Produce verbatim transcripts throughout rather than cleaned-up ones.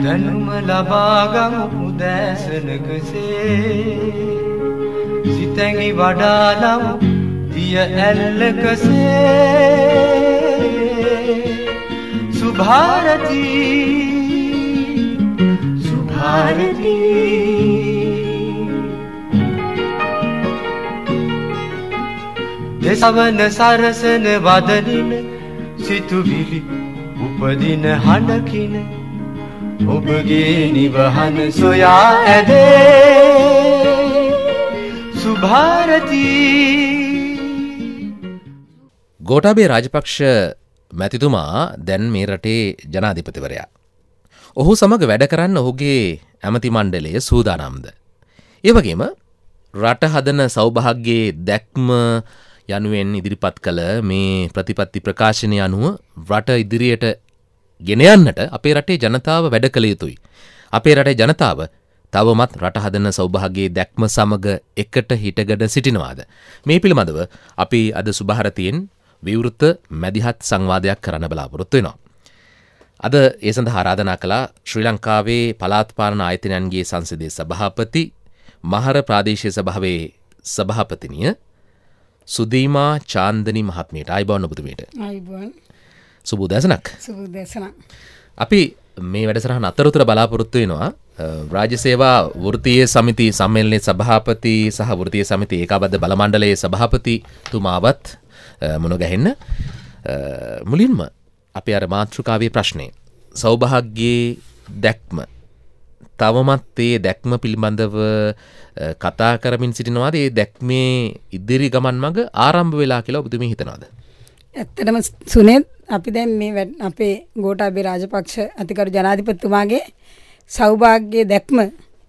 දැනුම ලබාගමු උදෑසනකසේ සිතැඟි වඩාලමු දිය ඇල්ලකසේ සුභාරතී සුභාරතී දෙසවන සරසන වදනින සිතුවිලි උපදින හඬකින ඔබගේ නිවහන සොයා ඇදේ සුභාරතී. ගෝඨාභය රාජපක්ෂ මැතිතුමා දැන් මේ රටේ ජනාධිපතිවරයා. ඔහු සමග වැඩ කරන්න ඔහුගේ ඇමති මණ්ඩලය සූදානම්ද? ඒ වගේම රට හදන සෞභාග්‍යයේ දැක්ම යනුවෙන් ඉදිරිපත් කළ මේ ප්‍රතිපත්ති ප්‍රකාශනය අනුව රට ඉදිරියට ගෙන යන්නට අපේ රටේ ජනතාව වැඩ කළ යුතුයි. අපේ රටේ ජනතාව තවමත් රට හදන සෞභාග්‍යයේ දැක්ම සමග එකට හිටගෙන සිටිනවාද? මේ පිළිබඳව අපි අද සුභාරතියෙන් විවෘත මැදිහත් සංවාදයක් කරන්න බලාපොරොත්තු වෙනවා. අද ඒ සඳහා ආරාධනා කළා ශ්‍රී ලංකාවේ පළාත් පාලන ආයතනයන්ගේ සංසදීය සභාපති මහර ප්‍රාදේශීය සභාවේ සභාපතිනිය සුදීමා චාන්දනි මහත්මියට ආයිබෝන් ඔබතුමියට. ආයිබෝන්. සුබ උදෑසනක්. සුබ උදෑසනක්. අපි මේ වැඩසටහන අතරතුර බලාපොරොත්තු වෙනවා රාජ්‍ය සේවා වෘත්තීය සමිති සම්මේලනයේ සභාපති සහ වෘත්තීය සමිති ඒකාබද්ධ බල මණ්ඩලයේ සභාපතිතුමාවත් මුණ ගැහෙන්න. මුලින්ම අපි අර මාතෘකාවේ ප්‍රශ්නේ සෞභාග්‍යයේ දැක්ම තවමත් ඒ දැක්ම පිළිබඳව කතා කරමින් සිටිනවාද? ඒ දැක්මේ ඉදිරි ගමන් මඟ ආරම්භ වෙලා කියලා ඔබතුමී හිතනවාද? ඇත්තටම සුනේත් අපි දැන් මේ අපේ ගෝඨාභය රාජපක්ෂ අතිගරු ජනාධිපතිතුමාගේ සෞභාග්‍යයේ දැක්ම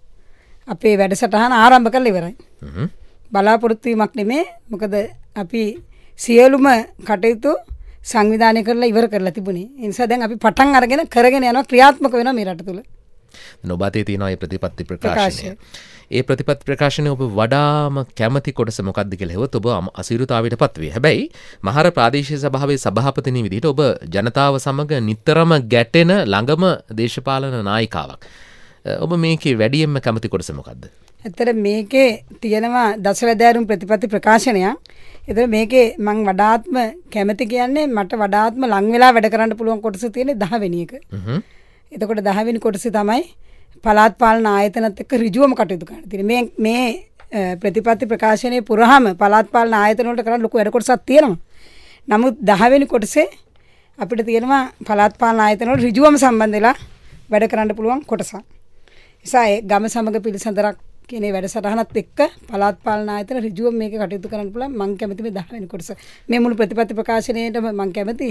අපේ වැඩසටහන ආරම්භ කරලා ඉවරයි. බලාපොරොත්තු වීමක් නෙමෙයි. මොකද අපි සියලුම කටයුතු සංවිධානය කරලා ඉවර කරලා තිබුණේ. ඒ නිසා දැන් අපි පටන් අරගෙන කරගෙන යනවා, ක්‍රියාත්මක වෙනවා මේ රට තුල. නොබතේ තියෙනවා මේ ප්‍රතිපත්ති ප්‍රකාශනය. ඒ ප්‍රතිපත්ති ප්‍රකාශනය ඔබ වඩාම කැමති කොටස මොකක්ද කියලා හෙවොත් ඔබ අසීරුතාවයටපත් වේ. හැබැයි මහර ප්‍රාදේශීය සභාවේ සභාපතිනි විදිහට ඔබ ජනතාව සමග නිතරම ගැටෙන ළඟම දේශපාලන නායිකාවක්. ඔබ මේකේ වැඩියෙන්ම කැමති කොටස මොකක්ද? ඇත්තට මේකේ තියෙනවා දසවැදෑරුම් ප්‍රතිපත්ති ප්‍රකාශනයක්. ඒතර මේකේ මම වඩාත්ම කැමති කියන්නේ මට වඩාත්ම ලං වෙලා වැඩ කරන්න පුළුවන් කොටස තියෙන්නේ දහ වෙනි එක. එතකොට දහ වෙනි කොටසේ තමයි පළාත් පාලන ආයතනත් එක්ක ඍජුවම කටයුතු කරන්න තියෙන්නේ. මේ මේ ප්‍රතිපත්ති ප්‍රකාශනයේ පුරාම පළාත් පාලන ආයතන වලට කරන්න ලොකු වැඩ කොටසක් තියෙනවා. නමුත් දහ වෙනි කොටසේ අපිට තියෙනවා පළාත් පාලන ආයතන වල ඍජුවම සම්බන්ධ වෙලා වැඩ කරන්න පුළුවන් කොටසක්. නිසා ඒ ගම සමග පිළිසඳරක් කියන වැඩසටහනත් එක්ක පළාත් පාලන ආයතන ඍජුවම මේක කටයුතු කරන්න පුළුවන්. මම කැමති මේ දහ වෙනි කොටස. මේ මුළු ප්‍රතිපත්ති ප්‍රකාශනයේටම මම කැමති.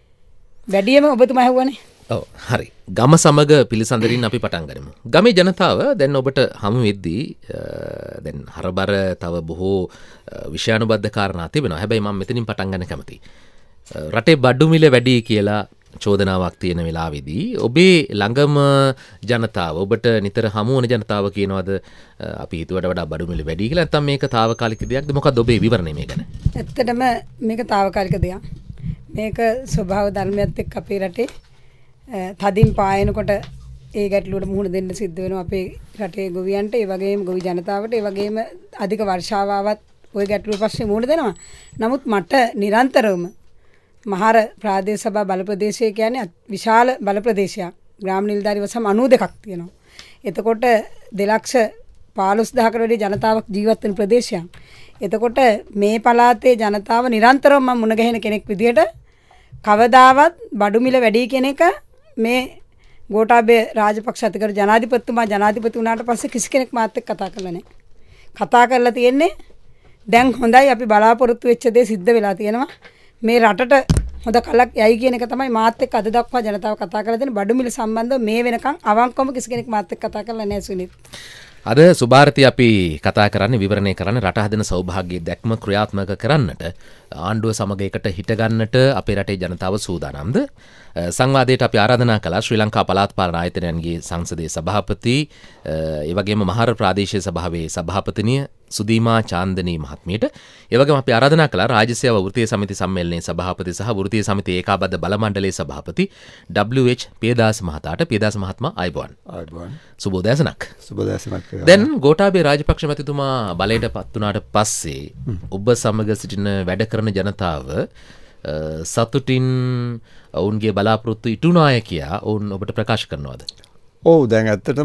වැඩියම ඔබතුමා ඇහුවානේ. ඔව් හරි. ගම සමග පිළිසඳරින් අපි පටන් ගනිමු. ගමේ ජනතාව දැන් ඔබට හමු වෙද්දී දැන් හරබර තව බොහෝ විෂයානුබද්ධ කාරණා තිබෙනවා. හැබැයි මම මෙතනින් පටන් ගන්න කැමතියි. රටේ බඩු මිල වැඩි කියලා චෝදනාවක් තියෙන වෙලාවේදී ඔබේ ළඟම ජනතාව ඔබට නිතර හමු වන ජනතාව කියනවාද අපි හිතුවට වඩා බඩු මිල වැඩි කියලා? නැත්නම් මේක తాවකාලික දෙයක්ද? මොකක්ද ඔබේ විවරණය මේ ගැන? ඇත්තටම මේක తాවකාලික දෙයක්. මේක ස්වභාව ධර්මයත් එක්ක අපේ රටේ තදින් පායනකොට ඒ ගැටලුවට මුහුණ දෙන්න සිද්ධ වෙනවා අපේ රටේ ගොවියන්ට, ඒ වගේම ගොවි ජනතාවට, ඒ වගේම අධික වර්ෂාවාවත් ওই ගැටලුව පස්සේ මුහුණ දෙනවා. නමුත් මට නිරන්තරවම මහර ප්‍රාදේශ සභා බල ප්‍රදේශය කියන්නේ විශාල බල ප්‍රදේශයක්. ග්‍රාම නිලධාරි වසම් අනූ දෙකක් තියෙනවා. එතකොට දෙලක්ෂ පහළොස් දහසකට වැඩි ජනතාවක් ජීවත් වෙන ප්‍රදේශයක්. එතකොට මේ පළාතේ ජනතාව නිරන්තරවම මම මුණ ගැහෙන කෙනෙක් විදියට කවදාවත් බඩු මිල වැඩි කියන එක මේ ගෝඨාභය රාජපක්ෂ අතිගරු ජනාධිපතිතුමා ජනාධිපති වුණාට පස්සේ කිසි කෙනෙක් මාත් එක්ක කතා කරලා නැහැ. කතා කරලා තියෙන්නේ දැන් හොඳයි අපි බලාපොරොත්තු වෙච්ච දේ සිද්ධ වෙලා තියෙනවා. මේ රටට හොඳ කලක් යයි කියන එක තමයි මාත් එක්ක අද දක්වා ජනතාව කතා කරලා තියෙන. බඩු මිල සම්බන්ධව මේ වෙනකන් අවංකවම කිසි කෙනෙක් මාත් එක්ක කතා කරලා නැහැ සුනිත්. අද සුභාරති අපි කතා කරන්නේ විවරණය කරන්න රට හදන සෞභාග්‍යයේ දැක්ම ක්‍රියාත්මක කරන්නට ආණ්ඩුව සමග එකට හිටගන්නට අපේ රටේ ජනතාව සූදානම්ද? සංවාදයට අපි ආරාධනා කළා ශ්‍රී ලංකා පළාත් පාලන ආයතනයන්ගේ සංසදීය සභාපති, ඒ වගේම මහර ප්‍රාදේශීය සභාවේ සභාපතිනිය සුදීමා චාන්දනී මහත්මියට. ඒ වගේම අපි ආරාධනා කළා රාජ්‍ය සේවා වෘත්තීය සමිති සම්මේලනයේ සභාපති සහ වෘත්තීය සමිති ඒකාබද්ධ බල මණ්ඩලයේ සභාපති ඩබ්ලිව් එච් පියදාස මහතාට පියදාස මහත්මයා ආයුබෝවන්. ආයුබෝවන්. සුබෝදෑසනක්. සුබෝදෑසනක්. දැන් ගෝඨාභය රාජපක්ෂ මැතිතුමා බලයට පත් වුණාට පස්සේ ඔබ සමග සිටින වැඩ කරන ජනතාව සතුටින් ඔවුන්ගේ බලාපොරොත්තු ඉටුනාය කියා ඔවුන් ඔබට ප්‍රකාශ කරනවාද? ඔව් දැන් ඇත්තටම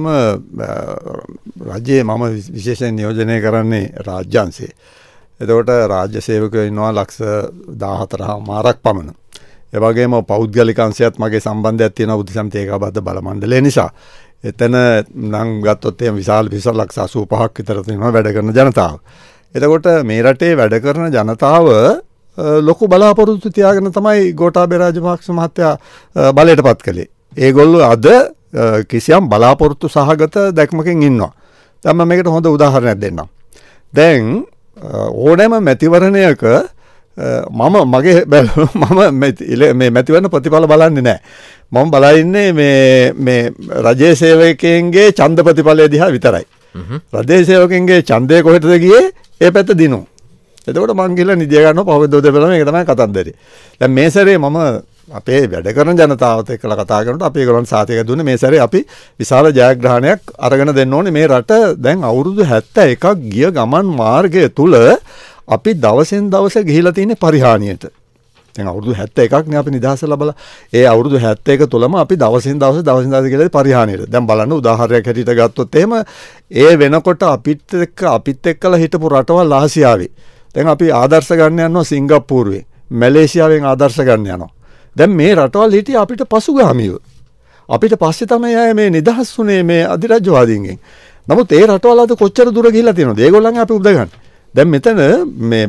රජයේ මම විශේෂයෙන් නියෝජනය කරන්නේ රාජ්‍යාංශේ. එතකොට රාජ්‍ය සේවකයෝ ඉන්නවා ලක්ෂ දාහතර මාරක් පමණ. ඒ වගේම පෞද්ගලික අංශයත් මගේ සම්බන්ධයක් තියෙනවා බුද්ධ සමිති ඒකාබද්ධ බල මණ්ඩලය නිසා. එතන නම් ගත්තොත් එහෙම විශාල විශාල ලක්ෂ අසූ පහක් විතර තියෙනවා වැඩ කරන ජනතාව. එතකොට මේ රටේ වැඩ කරන ජනතාව ලොකු බලාපොරොත්තු තියාගෙන තමයි ගෝඨාභය රාජපක්ෂ මහත්තයා බලයට පත් කළේ. ඒගොල්ලෝ අද කිසියම් බලාපොරොත්තු සහගත දැක්මකින් ඉන්නවා. දැන් මම මේකට හොඳ උදාහරණයක් දෙන්නම්. දැන් ඕනෑම මැතිවරණයක මම මගේ මම මේ මැතිවරණ ප්‍රතිඵල බලන්නේ නැහැ. මම බලන්නේ මේ මේ රජයේ සේවකයන්ගේ ඡන්ද ප්‍රතිඵලය දිහා විතරයි. රජයේ සේවකයන්ගේ ඡන්දය කොහෙටද ගියේ? ඒ පැත්ත දිනුවා. එතකොට මං ගිහලා නිදිය ගන්නවා පහුවෙන් දොඩ බලන මේක තමයි කතන්දරේ. දැන් මේ සැරේ මම අපේ වැඩ කරන ජනතාවත් එක්කලා කතා කරනකොට අපි ඒගොල්ලන් සාතික දුන්නේ මේ සැරේ අපි විශාල ජයග්‍රහණයක් අරගෙන දෙන්න ඕනේ. මේ රට දැන් අවුරුදු හැත්තෑ එකක් ගිය ගමන් මාර්ගය තුල අපි දවසෙන් දවස ගිහිලා තියෙන්නේ පරිහානියට. දැන් අවුරුදු හැත්තෑ එකක් නේ අපි නිදහස ලැබලා. ඒ අවුරුදු හැත්තෑ එක තුලම අපි දවසින් දවස දවසින් දවස ගිහිලා පරිහානියට. දැන් බලන්න උදාහරණයක් හැටියට ගත්තොත් එහෙම ඒ වෙනකොට අපිත් එක්ක අපිත් එක්කලා හිටපු රටවල් ආසියාවේ. දැන් අපි ආදර්ශ ගන්න යනවා සිංගප්පූරුවෙන්, මැලේසියාවෙන් ආදර්ශ ගන්න යනවා. දැන් මේ රටවල් හිටියේ අපිට පසුගාමීව. අපිට පස්සේ තමයි ආයේ මේ නිදහස් වුණේ මේ අධිරාජ්‍යවාදීන්ගෙන්. නමුත් ඒ රටවල් අද කොච්චර දුර ගිහිල්ලා තියෙනවද? ඒගොල්ලන්ගේ අපි උදගන්න. දැන් මෙතන මේ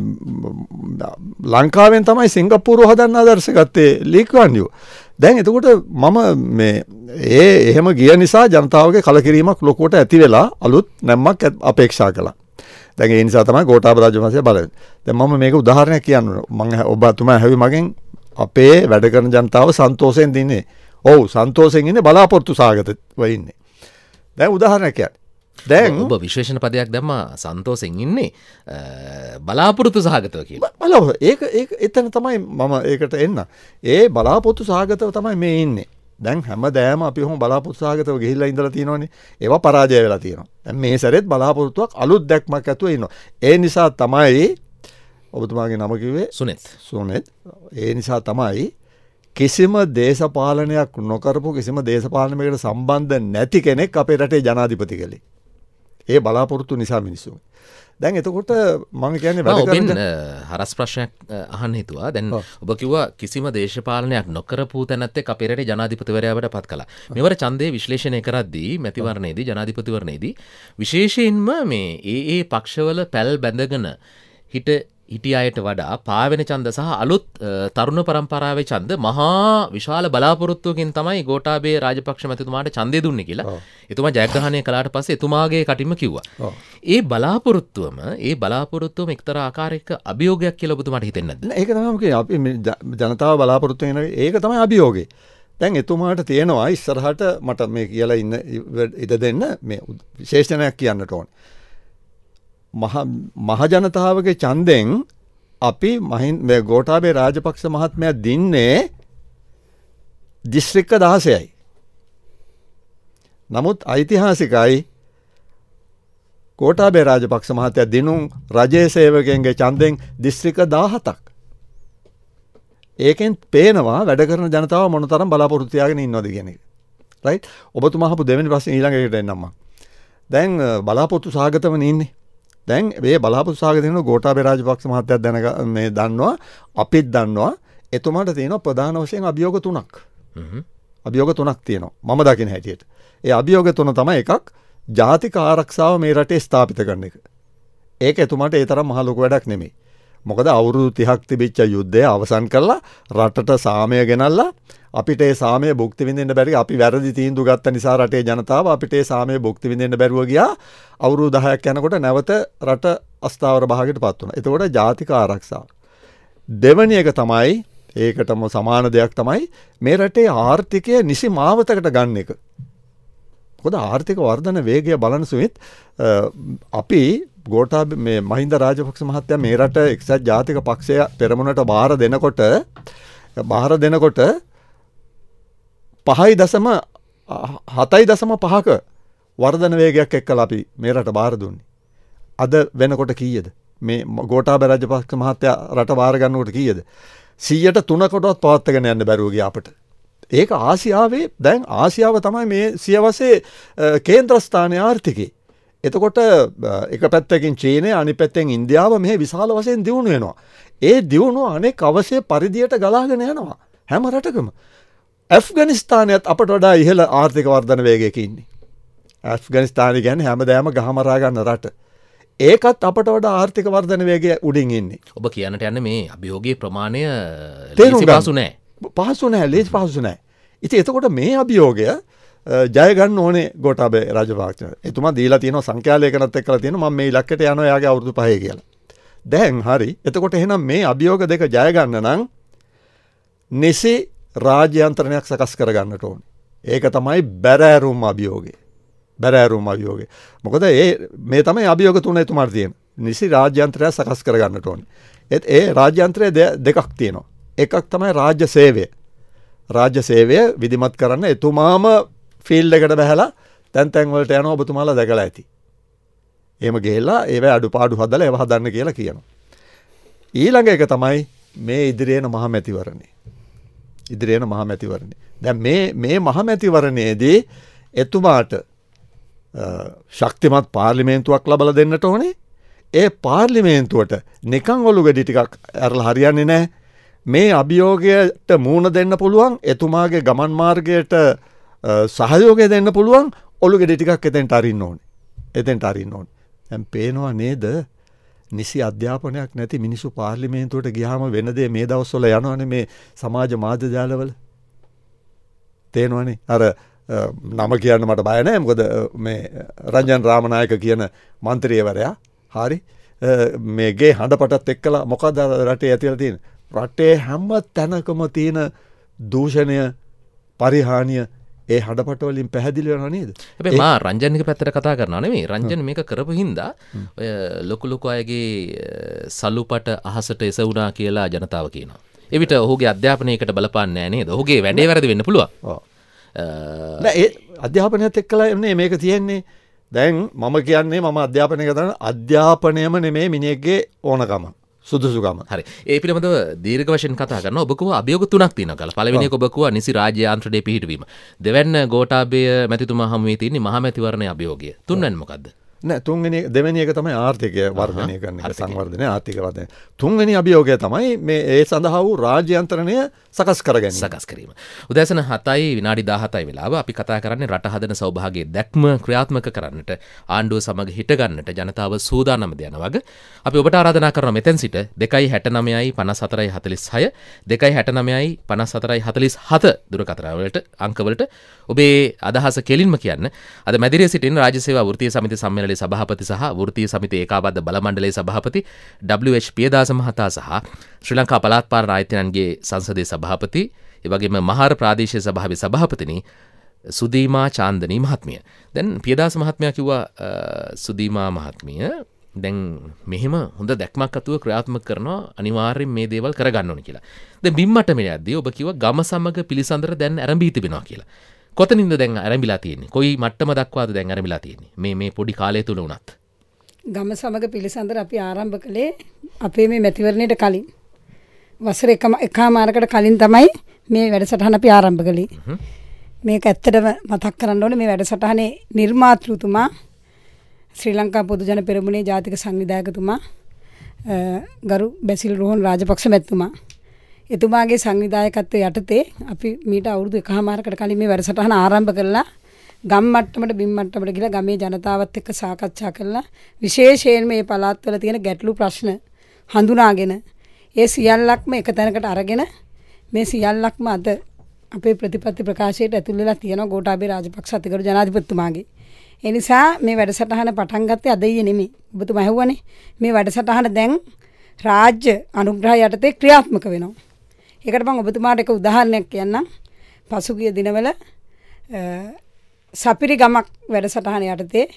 ලංකාවෙන් තමයි සිංගප්පූරුව හදන්න ආදර්ශ ගත්තේ ලී කුවන් යූ. දැන් එතකොට මම මේ ඒ එහෙම ගිය නිසා ජනතාවගේ කලකිරීමක් ලොකුවට ඇති වෙලා අලුත් නැම්මක් අපේක්ෂා කළා. දැන් ඒ නිසා තමයි ගෝඨාභය රාජපක්ෂ බලන්නේ. දැන් මම මේක උදාහරණයක් කියන්නම්. මම ඔබතුමා හැවි මගෙන් අපේ වැඩ කරන ජනතාව සන්තෝෂයෙන් දින්නේ. ඔව් සන්තෝෂයෙන් ඉන්නේ බලාපොරොත්තු සාගතව ඉන්නේ. දැන් උදාහරණයක් කියන්න. දැන් ඔබ විශේෂණ පදයක් දැම්මා සන්තෝෂයෙන් ඉන්නේ බලාපොරොත්තු සහගතව කියලා. බලන්න ඒක ඒක එතන තමයි මම ඒකට එන්න. ඒ බලාපොරොත්තු සහගතව තමයි මේ ඉන්නේ. දැන් හැමදාම අපි ඔහොම බලාපොරොත්තු සහගතව ගිහිල්ලා ඉඳලා තියෙනවනේ. ඒවා පරාජය වෙලා තියෙනවා. දැන් මේ සැරේත් බලාපොරොත්තුවක් අලුත් දැක්මක් ඇතුව ඉන්නවා. ඒ නිසා තමයි ඔබතුමාගේ නම කිව්වේ සුනෙත්. සුනෙත්. ඒ නිසා තමයි කිසිම දේශපාලනයක් නොකරපු කිසිම දේශපාලනයකට සම්බන්ධ නැති කෙනෙක් අපේ රටේ ජනාධිපති කළේ. ඒ බලාපොරොත්තු නිසා මිනිස්සු. දැන් එතකොට මම කියන්නේ වැඩ කරන හරස් ප්‍රශ්නයක් අහන්න හිතුවා. දැන් ඔබ කිව්වා කිසිම දේශපාලනයක් නොකරපු තැනත් එක්ක අපේ රටේ ජනාධිපතිවරයාට පත් කළා. මෙවර ඡන්දේ විශ්ලේෂණය කරද්දී මැතිවරණයේදී ජනාධිපතිවරණයේදී විශේෂයෙන්ම මේ ඒ ඒ පක්ෂවල පැල් බැඳගෙන හිට හිටිය අයට වඩා පාවෙන ඡන්ද සහ අලුත් තරුණ පරම්පරාවේ ඡන්ද මහා විශාල බලාපොරොත්තුවකින් තමයි ගෝඨාභය රාජපක්ෂ මැතිතුමාට ඡන්දය දුන්නේ කියලා. එතුමා ජයග්‍රහණය කළාට පස්සේ එතුමාගේ කටින්ම කිව්වා. ඒ බලාපොරොත්තුවම ඒ බලාපොරොත්තුවම එක්තරා ආකාරයක අභියෝගයක් කියලා ඔබතුමාට හිතෙන්නේ නැද්ද? ඒක තමයි මම කියන්නේ. අපි ජනතාව බලාපොරොත්තු වෙන ඒක තමයි අභියෝගේ. දැන් එතුමාට තියෙනවා ඉස්සරහට මට මේ කියලා ඉන්න ඉඩ දෙන්න මේ විශේෂණයක් කියන්නට ඕනේ. මහ මහජනතාවගේ ඡන්දෙන් අපි මහින් මේ ගෝඨාභය රාජපක්ෂ මහත්මයා දින්නේ දිස්ත්‍රික්ක දහසයයි. නමුත් ඓතිහාසිකයි ගෝඨාභය රාජපක්ෂ මහත්තයා දිනුම් රජයේ සේවකයන්ගේ ඡන්දෙන් දිස්ත්‍රික්ක දහහතක්. ඒකෙන් පේනවා වැඩ කරන ජනතාව මොනතරම් බලාපොරොත්තු තියාගෙන ඉන්නවද කියන එක. රයිට්? ඔබතුමා අහපු දෙවෙනි ප්‍රශ්නේ ඊළඟ එකට එන්නම් මම. දැන් බලාපොරොත්තු සාගතව ඉන්නේ. දැන් මේ බලාපොරොත්තු සාගත වෙන ගෝඨාභය රාජපක්ෂ මහත්තයා දැනග මේ දන්නවා අපිත් දන්නවා එතුමාට තියෙනවා ප්‍රධාන වශයෙන් අභියෝග තුනක්. අභියෝග තුනක් තියෙනවා මම දකින හැටියට. ඒ අභියෝග තුන තමයි එකක් ජාතික ආරක්ෂාව මේ රටේ ස්ථාපිත කරන එක. ඒක එතුමාට ඒ තරම් මහ ලොකු වැඩක් නෙමෙයි. මොකද අවුරුදු තිහක් තිබිච්ච යුද්ධය අවසන් කරලා රටට සාමය ගෙනල්ලා අපිට ඒ සාමය භුක්ති විඳින්න බැරි අපි වැරදි තීන්දුව ගත්ත නිසා රටේ ජනතාව අපිට ඒ සාමය භුක්ති විඳින්න බැරුව ගියා. අවුරුදු දහයක් යනකොට නැවත රට අස්ථාවර භාගයට පත් වුණා. එතකොට ජාතික ආරක්ෂාව. දෙවැනි එක තමයි ඒකටම සමාන දෙයක් තමයි මේ රටේ ආර්ථිකය නිසි මාවතකට ගන්න එක. මොකද ආර්ථික වර්ධන වේගය බලන සුවිත් අපි ගෝඨාභය මේ මහින්ද රාජපක්ෂ මහත්තයා මේ රට එක්සත් ජාතික පක්ෂය පෙරමුණට බාර දෙනකොට බාර දෙනකොට පහයි දශම හතයි දශම පහක වර්ධන වේගයක් එක්කලා අපි මේ රට බාර දුන්නේ. අද වෙනකොට කීයද? මේ ගෝඨාභය රාජපක්ෂ මහත්තයා රට බාර ගන්නකොට කීයද? සීයට තුනකටවත් පවත්වාගෙන යන්න බැරුව ගියා අපට. ඒක ආසියාවේ දැන් ආසියාව තමයි මේ සියවසේ කේන්ද්‍රස්ථානයේ ආර්ථිකේ. එතකොට එක පැත්තකින් චීනය අනිත් පැත්තෙන් ඉන්දියාව මේ විශාල වශයෙන් දියුණු වෙනවා. ඒ දියුණුව අනෙක් අවශ්‍ය පරිදියට ගලාගෙන යනවා හැම රටකම. ඇෆ්ගනිස්තානයත් අපට වඩා ඉහළ ආර්ථික වර්ධන වේගයක ඉන්නේ. ඇෆ්ගනිස්තානය කියන්නේ හැමදාම ගහමරා ගන්න රට. ඒකත් අපට වඩා ආර්ථික වර්ධන වේගය උඩින් ඉන්නේ. ඔබ කියන්නට යන්නේ මේ අභියෝගයේ ප්‍රමාණය ලේසි පහසු නෑ. පහසු නෑ, ලේසි පහසු නෑ. ඉතින් එතකොට මේ අභියෝගය ජය ගන්න ඕනේ ගෝඨාභය රාජපක්ෂ. එතුමා දීලා තියෙනවා සංඛ්‍යාලේඛනත් එක්කලා තියෙනවා මම මේ ඉලක්කයට යනවා එයාගේ අවුරුදු පහේ කියලා. දැන් හරි. එතකොට එහෙනම් මේ අභියෝග දෙක ජය ගන්න නම් නිසි රාජ්‍ය යන්ත්‍රණයක් සකස් කර ගන්නට ඕනේ. ඒක තමයි බැරෑරුම් අභියෝගය. බැරෑරුම් අභියෝගය. මොකද ඒ මේ තමයි අභියෝග තුන එතුමාට තියෙන. නිසි රාජ්‍ය යන්ත්‍රයක් සකස් කර ගන්නට ඕනේ. ඒත් ඒ රාජ්‍ය යන්ත්‍රය දෙකක් තියෙනවා. එකක් තමයි රාජ්‍ය සේවය. රාජ්‍ය සේවය විධිමත් කරන්න එතුමාම ෆීල්ඩ් එකට බහැලා තැන් තැන් වලට යනවා ඔබතුමාලා දැකලා ඇති. එහෙම ගිහලා ඒවා අඩුපාඩු හදලා ඒවා හදන්න කියලා කියනවා. ඊළඟ එක තමයි මේ ඉදිරියේන මහමැතිවරණේ. ඉදිරියේන මහමැතිවරණේ. දැන් මේ මේ මහමැතිවරණයේදී එතුමාට ශක්තිමත් පාර්ලිමේන්තුවක් ලබලා දෙන්නට ඕනේ. ඒ පාර්ලිමේන්තුවට නිකන් ඔලු ගෙඩි ටිකක් ඇරලා හරියන්නේ නැහැ. මේ අභියෝගයට මූණ දෙන්න පුළුවන් එතුමාගේ ගමන් මාර්ගයට සහයෝගය දෙන්න පුළුවන් ඔලු ගෙඩි ටිකක් එතෙන්ට අරින්න ඕනේ. එතෙන්ට අරින්න ඕනේ. දැන් පේනවා නේද? නිසි අධ්‍යාපනයක් නැති මිනිස්සු පාර්ලිමේන්තුවට ගියාම වෙන දේ මේ දවස්වල යනවනේ මේ සමාජ මාධ්‍ය ජාලවල. තේනවනේ. අර නම කියන්න මට බය නැහැ. මොකද මේ රංජන් රාමනායක කියන മന്ത്രിවරයා හරි මේ ගේ හඬපටත් එක්කලා මොකද රටේ ඇතිලා තියෙන්නේ? රටේ හැම තැනකම තියෙන දූෂණය පරිහානිය ඒ හඬපට වලින් පැහැදිලි වෙනවා නේද? හැබැයි මා රංජන්ගේ පැත්තට කතා කරනවා නෙමෙයි. රංජන් මේක කරපු හින්දා ඔය ලොකු ලොකු අයගේ සලුපට අහසට එසවුනා කියලා ජනතාව කියනවා. ඒ විතර ඔහුගේ අධ්‍යාපනයකට බලපාන්නේ නැහැ නේද? ඔහුගේ වැඩේ වැරදි වෙන්න පුළුවන්. ඔව්. නෑ ඒ අධ්‍යාපනයත් එක්කලා එන්නේ මේක තියෙන්නේ. දැන් මම කියන්නේ මම අධ්‍යාපනය කරන අධ්‍යාපනයම නෙමෙයි මිනිහෙක්ගේ ඕනකම. සුදුසුකම. හරි. ඒ පිළිබඳව දීර්ඝ වශයෙන් කතා කරනවා. ඔබ කිව්වා අභියෝග තුනක් තියෙනවා කියලා. පළවෙනි එක ඔබ කිව්වා නිසි රාජ්‍ය යාන්ත්‍රණයේ පිහිටවීම. දෙවැන්න ගෝඨාභය මැතිතුමා හමුවේ තියෙන මහමැතිවරණයේ අභියෝගය. තුන්වැන්න මොකද්ද? නෑ තුන්වෙනි දෙවෙනි එක තමයි ආර්ථිකය වර්ධනය කරන එක සංවර්ධනය ආර්ථික වර්ධනය. තුන්වෙනි අභියෝගය තමයි මේ ඒ සඳහා වූ රාජ්‍ය යන්ත්‍රණය සකස් කර ගැනීම. සකස් කිරීම. උදෑසන හතයි විනාඩි දාහතයි වෙලාව අපි කතා කරන්නේ රට හදන සෞභාගයේ දැක්ම ක්‍රියාත්මක කරන්නට ආණ්ඩුව සමග හිට ගන්නට ජනතාව සූදානම්ද යන වගේ අපි ඔබට ආරාධනා කරනවා මෙතෙන් සිට දෙකයි හැට නවයයි පනස් හතරයි හතලිස් හය දෙකයි හැට නවයයි පනස් හතරයි හතලිස් හත දුරකථන වලට අංක වලට ඔබේ අදහස කෙලින්ම කියන්න. අද මැදිරියේ සිටින රාජ්‍ය සේවා වෘත්තීය සමිති සම්මේලනයේ සභාපති සහ වෘත්තීය සමිති ඒකාබද්ධ බල මණ්ඩලයේ සභාපති ඩබ්ලිව් එච් පියදාස මහතා සහ ශ්‍රී ලංකා පළාත් පාලන ආයතනයන්ගේ සංසදීය සභාපති ඒ වගේම මහාර ප්‍රාදේශීය සභාවේ සභාපතිනි සුදීමා චාන්දනී මහත්මිය. දැන් පියදාස මහත්මයා කිව්වා සුදීමා මහත්මිය දැන් මෙහෙම හොඳ දැක්මක් අතුව ක්‍රියාත්මක කරනවා අනිවාර්යෙන් මේ දේවල් කරගන්න ඕනේ කියලා. දැන් බිම්මට මෙයද්දී ඔබ කිව්වා ගම සමග පිළිසඳර දැන් ආරම්භී තිබෙනවා කියලා. කොතනින්ද දැන් ආරම්භලා තියෙන්නේ? කොයි මට්ටම දක්වාද දැන් ආරම්භලා තියෙන්නේ? මේ මේ පොඩි කාලය තුල උනත්. ගම සමග පිළිසඳර අපි ආරම්භ කළේ අපේ මේ මැතිවරණයට කලින්. වසර එකම එකමාරකට කලින් තමයි මේ වැඩසටහන අපි ආරම්භ කළේ. මේක ඇත්තටම මතක් කරන්න ඕනේ මේ වැඩසටහනේ නිර්මාතෘතුමා ශ්‍රී ලංකා පොදු ජන පෙරමුණේ ජාතික සංවිධායකතුමා ගරු බැසිල් රෝහන් රාජපක්ෂ මැතිතුමා. එතුමාගේ සංවිධායකත්වයේ යටතේ අපි මීට අවුරුදු එකමාරකට කලින් මේ වැඩසටහන ආරම්භ කළා. ගම් මට්ටමට බිම් මට්ටමට ගිහලා ගමේ ජනතාවත් එක්ක සාකච්ඡා කළා. විශේෂයෙන් මේ පළාත්වල තියෙන ගැටලු ප්‍රශ්න හඳුනාගෙන ඒ සියල්ලක්ම එක තැනකට අරගෙන මේ සියල්ලක්ම අද අපේ ප්‍රතිපත්ති ප්‍රකාශයට ඇතුල් වෙලා තියෙනවා ගෝඨාභය රාජපක්ෂ අතිගරු ජනාධිපතිතුමාගේ. ඒ නිසා මේ වැඩසටහන පටන් ගත්තේ අද ඊයේ නෙමෙයි. ඔබතුමා අහුවනේ මේ වැඩසටහන දැන් රාජ්‍ය අනුග්‍රහය යටතේ ක්‍රියාත්මක වෙනවා. ඒකට මම ඔබතුමාට එක උදාහරණයක් කියන්නම්. පසුගිය දිනවල සපිරි ගමක් වැඩසටහන යටතේ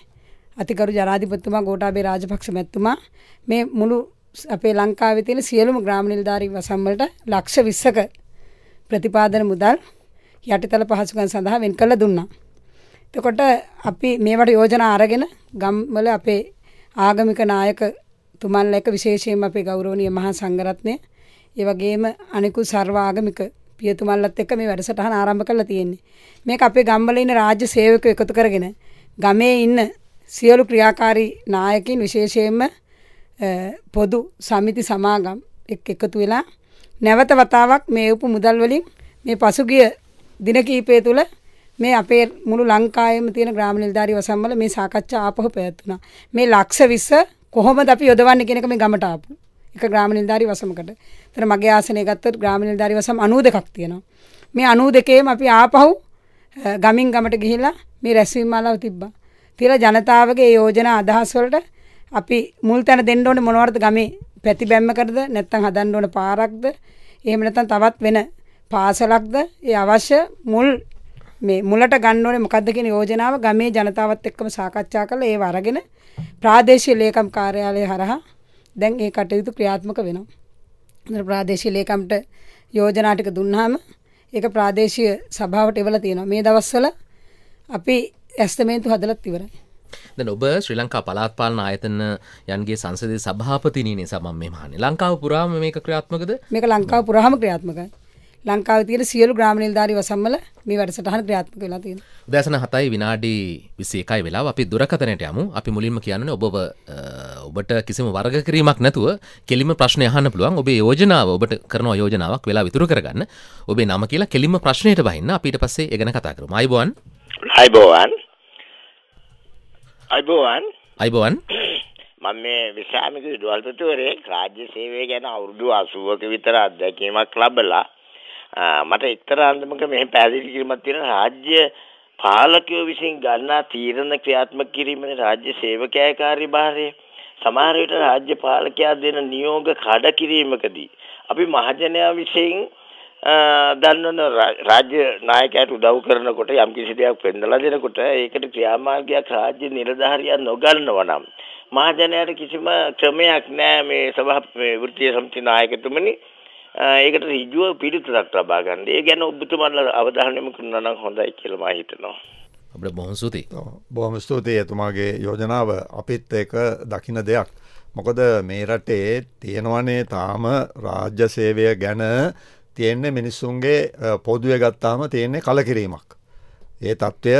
අතිගරු ජනාධිපතිතුමා ගෝඨාභය රාජපක්ෂ මැතිතුමා මේ මුළු අපේ ලංකාවේ තියෙන සියලුම ග්‍රාම නිලධාරී වසම් වලට ලක්ෂ විස්සක ප්‍රතිපාදන මුදල් යටිතල පහසුකම් සඳහා වෙන් කළ දුන්නා. එතකොට අපි මේවට යෝජනා අරගෙන ගම්වල අපේ ආගමික නායකතුමන්ලා එක්ක විශේෂයෙන්ම අපේ ගෞරවනීය මහා සංඝරත්නය ඒ වගේම අනිකුත් සර්ව ආගමික පියතුමන්ලත් එක්ක මේ වැඩසටහන ආරම්භ කරලා තියෙන්නේ. මේක අපේ ගම්වල ඉන්න රාජ්‍ය සේවකයෝ එකතු කරගෙන ගමේ ඉන්න සියලු ක්‍රියාකාරී නායකින් විශේෂයෙන්ම පොදු සමිති සමාගම් එක් එකතු වෙලා නැවත වතාවක් මේ උප මුදල් වලින් මේ පසුගිය දින කිහිපය තුළ මේ අපේ මුළු ලංකාවේම තියෙන ග්‍රාම නිලධාරී වසම් වල මේ සාකච්ඡා ආපහු පැවැත්වුණා. මේ ලක්ෂ විස්ස කොහොමද අපි යොදවන්නේ කියන එක මේ ගමට ආපු. එක ග්‍රාම නිලධාරී වසමකට. එතන මගේ ආසනය ගත්තොත් ග්‍රාම නිලධාරී වසම් අනූ දෙකක් තියෙනවා. මේ අනූ දෙකේම අපි ආපහු ගමින් ගමට ගිහිල්ලා මේ රැස්වීම මාලාව තිබ්බා. තියලා ජනතාවගේ යෝජනා අදහස් වලට අපි මුල් තැන දෙන්න ඕනේ මොනවද ගමේ පැතිබැම්මකටද නැත්නම් හදන්න ඕන පාරක්ද එහෙම නැත්නම් තවත් වෙන පාසලක්ද ඒ අවශ්‍ය මුල් මේ මුලට ගන්න ඕනේ මොකද්ද කියන යෝජනාව ගමේ ජනතාවත් එක්කම සාකච්ඡා කරලා ඒව අරගෙන ප්‍රාදේශීය ලේකම් කාර්යාලය හරහා දැන් ඒ කටයුතු ක්‍රියාත්මක වෙනවා. ඉතින් ප්‍රාදේශීය ලේකම්ට යෝජනා ටික දුන්නාම ඒක ප්‍රාදේශීය සභාවට එවලා තියෙනවා. මේ දවස්වල අපි ඇස්තමේන්තු හදලත් ඉවරයි. දැන් ඔබ ශ්‍රී ලංකා පළාත් පාලන ආයතන යන්ගේ සංසදීය සභාපතිනි නිසා මම මේ මහන්නේ. ලංකාව පුරාම මේක ක්‍රියාත්මකද? මේක ලංකාව පුරාම ක්‍රියාත්මකයි. ලංකාවේ තියෙන සියලු ග්‍රාම නිලධාරී වසම් වල මේ වැඩසටහන ක්‍රියාත්මක වෙලා තියෙනවා. උදෑසන හතයි විනාඩි විසි එකයි වෙලාව. අපි දුරකථනයට යමු. අපි මුලින්ම කියන්නේ ඔබව ඔබට කිසිම වර්ග කිරීමක් නැතුව කෙලින්ම ප්‍රශ්න අහන්න පුළුවන්. ඔබේ යෝජනාව ඔබට කරන යෝජනාවක් වෙලා විතර කරගන්න. ඔබේ නම කියලා කෙලින්ම ප්‍රශ්නයට වහින්න. අපි ඊට පස්සේ ඒ ගැන කතා කරමු. අයබෝවන්. අයබෝවන්. අයබෝවන්. අයබෝවන්. මම මේ විශ්‍රාමික විදුහල්පතිවරයෙක් රාජ්‍ය සේවය ගැන අවුරුදු අසූවක විතර අත්දැකීමක් ලැබලා මට එක්තරා අන්දමක මෙහි පැහැදිලි කිරීමක් තියෙන රාජ්‍ය පාලකයෝ විසින් ගන්නා තීරණ ක්‍රියාත්මක කිරීමේ රාජ්‍ය සේවකයා කාර්යභාරය සමහර විට රාජ්‍ය පාලකයා දෙන නියෝග කඩ කිරීමකදී අපි මහජනයා විසින් දන්නන රාජ්‍ය නායකයාට උදව් කරනකොට යම් කිසි දෙයක් පෙන්නලා දෙනකොට ඒකට ක්‍රියාමාර්ගයක් රාජ්‍ය නිලධාරියා නොගන්නවා නම් මහජනයාට කිසිම ක්‍රමයක් නැහැ මේ සභා මේ වෘත්තීය සමිති නායකතුමනි ඒකට ඍජුව පිළිතුරක් ලබා ගන්න. ඒ ගැන ඔබතුමාලා අවධානය යොමු කරනවා නම් හොඳයි කියලා මම හිතනවා. අපිට බොහොම ස්තුතියි. බොහොම ස්තුතියි එතුමාගේ යෝජනාව අපිත් ඒක දකින්න දෙයක්. මොකද මේ රටේ තියෙනවනේ තාම රාජ්‍ය සේවය ගැන තියෙන්නේ මිනිස්සුන්ගේ පොදුවේ ගත්තාම තියෙන්නේ කලකිරීමක්. ඒ తත්වය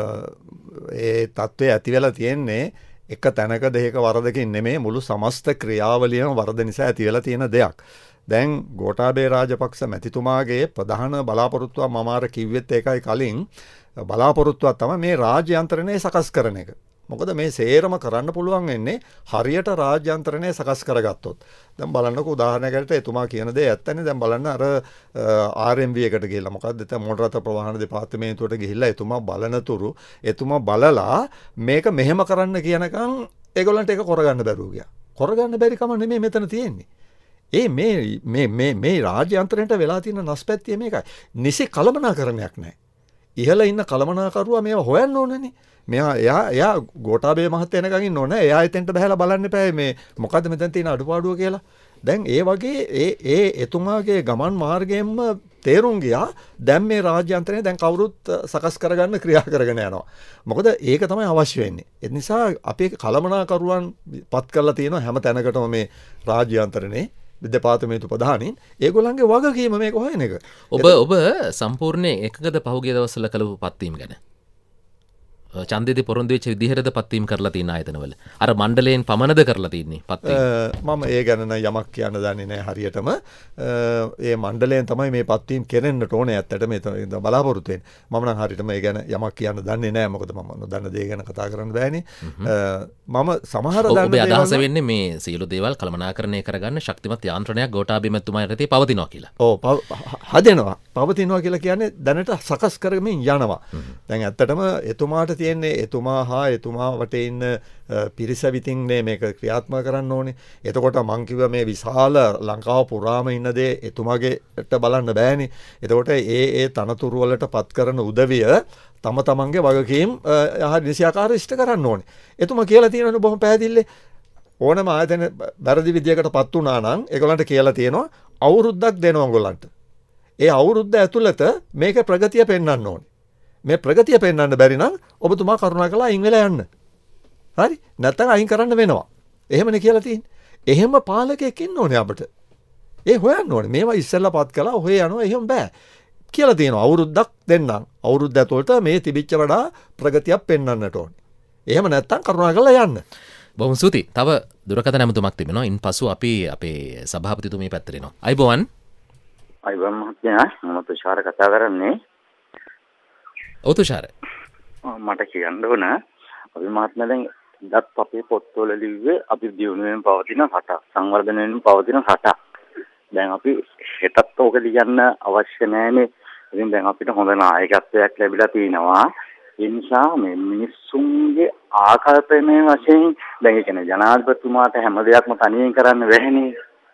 ඒ తත්වය ඇති වෙලා තියෙන්නේ එක තැනක දෙයක වරදකින් නෙමෙයි මුළු සමස්ත ක්‍රියාවලියම වරද නිසා ඇති වෙලා තියෙන දෙයක්. දැන් ගෝඨාභය රාජපක්ෂ මැතිතුමාගේ ප්‍රධාන බලාපොරොත්තුව මම අර කිව්වෙත් ඒකයි කලින් බලාපොරොත්තුවක් තමයි මේ රාජ්‍ය යන්ත්‍රණය සකස් කරන එක. මොකද මේ සේරම කරන්න පුළුවන් වෙන්නේ හරියට රාජ්‍ය යන්ත්‍රණය සකස් කරගත්තොත්. දැන් බලන්නකෝ උදාහරණයකට එතුමා කියන දේ ඇත්තනේ. දැන් බලන්න අර ආර් එම් වී එකට ගිහිල්ලා මොකද්ද දැන් මොටර රථ ප්‍රවාහන දෙපාර්තමේන්තුවට ගිහිල්ලා එතුමා බලනතුරු එතුමා බලලා මේක මෙහෙම කරන්න කියනකම් ඒගොල්ලන්ට ඒක කරගන්න බැරුව ගියා. කරගන්න බැරි කම නෙමෙයි මෙතන තියෙන්නේ. ඒ මේ මේ මේ මේ රාජ්‍ය යන්ත්‍රණයට වෙලා තියෙන නස්පැත්තිය මේකයි. නිසි කළමනාකරණයක් නැහැ. ඉහළ ඉන්න කළමනාකරුවා මේව හොයන්න ඕනනේ. මෙයා එයා එයා ගෝඨාභය මහත්තයා එනකන් ඉන්න ඕනේ. එයා එතෙන්ට බහැලා බලන්න එපා මේ මොකද්ද මෙතන තියෙන අඩුපාඩුව කියලා. දැන් ඒ වගේ ඒ ඒ එතුමාගේ ගමන් මාර්ගයෙන්ම තේරුම් ගියා දැන් මේ රාජ්‍ය යන්ත්‍රණය දැන් කවුරුත් සකස් කරගන්න ක්‍රියා කරගෙන යනවා. මොකද ඒක තමයි අවශ්‍ය වෙන්නේ. ඒ නිසා අපේ කළමනාකරුවන් පත් කරලා තියෙනවා හැම තැනකටම මේ රාජ්‍ය යන්ත්‍රණේ දෙපාර්තමේන්තු ප්‍රධානීන් ඒගොල්ලන්ගේ වගකීම මේක හොයන එක. ඔබ ඔබ සම්පූර්ණයෙන් එකකද පහුගිය දවස්වල කළපු පත්වීම ගැන ඡන්දෙදි පොරොන්දු වෙච්ච විදිහටද පත්වීම කරලා තියෙන ආයතනවල අර මණ්ඩලයෙන් පමණද කරලා තින්නේ පත්වීම? මම ඒ ගැන යමක් කියන්න දන්නේ නැහැ හරියටම. ඒ මණ්ඩලයෙන් තමයි මේ පත්වීම කෙරෙන්නට ඕනේ ඇත්තට මේ බලාපොරොත්තු වෙන්නේ. මම නම් හරියටම ඒ ගැන යමක් කියන්න දන්නේ නැහැ. මොකද මම නොදන්න දේ ගැන කතා කරන්න බෑනේ. මම සමහර දන්න දේවල් අදහස වෙන්නේ මේ සියලු දේවල් කළමනාකරණය කරගන්න ශක්තිමත් යාන්ත්‍රණයක් ගෝඨාභය මැතිතුමා යටතේ පවතිනවා කියලා. ඔව් හදෙනවා පවතිනවා කියලා කියන්නේ දැනට සකස් කරමින් යනවා. දැන් ඇත්තටම එතුමාට තියෙන්නේ එතුමා හා එතුමා වටේ ඉන්න පිරිස විතින්නේ මේක ක්‍රියාත්මක කරන්න ඕනේ. එතකොට මං කිව්වා මේ විශාල ලංකාව පුරාම ඉන්න දේ එතුමාගේට බලන්න බෑනේ. එතකොට ඒ ඒ තනතුරු වලට පත් කරන උදවිය තම තමන්ගේ වගකීම් යහ නිසියාකාරව ඉෂ්ට කරන්න ඕනේ. එතුමා කියලා තියෙනවනේ බොහොම පැහැදිලි. ඕනම ආයතන වැරදි විදියකට පත් වුණා නම් ඒගොල්ලන්ට කියලා තියෙනවා අවුරුද්දක් දෙනවා ඔයගොල්ලන්ට. ඒ අවුරුද්ද ඇතුළත මේක ප්‍රගතිය පෙන්වන්න ඕනේ. මේ ප්‍රගතිය පෙන්වන්න බැරි නම් ඔබතුමා කරුණාකරලා අයින් වෙලා යන්න. හරි? නැත්නම් අයින් කරන්න වෙනවා. එහෙමනේ කියලා තියෙන්නේ. එහෙම පාලකයෙක් ඉන්න ඕනේ අපිට. ඒ හොයන්න ඕනේ. මේවා ඉස්සෙල්ලා පත් කළා හොය යනවා එහෙම බෑ. කියලා තියෙනවා අවුරුද්දක් දෙන්නම්. අවුරුද්ද ඇතුළත මේ තිබිච්ච වඩා ප්‍රගතියක් පෙන්වන්නට ඕනේ. එහෙම නැත්නම් කරුණාකරලා යන්න. බොහොම ස්තුතියි. තව දුරකථන ඇමතුමක් තිබෙනවා. ඉන්පසු අපි අපේ සභාපතිතුමිය පැත්තට එනවා. අයිබෝවන්. අයිබෝවන් මහත්මයා. මම තුෂාර කතා කරන්නේ. ඔව් තුෂාර. මට කියන්න ඕන අපි මහත්මයා දැන් දත් අපේ පොත්වල ලිව්වේ අපි දියුණුවෙන් පවතින රටක්, සංවර්ධනයෙන් පවතින රටක්. දැන් අපි හෙටත් ඕක ලියන්න අවශ්‍ය නැහැනේ. ඉතින් දැන් අපිට හොඳ නායකත්වයක් ලැබිලා තිනවා. ඒ නිසා මේ මිනිස්සුන්ගේ ආකල්පමය වශයෙන් දැන් ඒ කියන්නේ ජනාධිපතිතුමාට හැම දෙයක්ම තනියෙන් කරන්න බැහැනේ.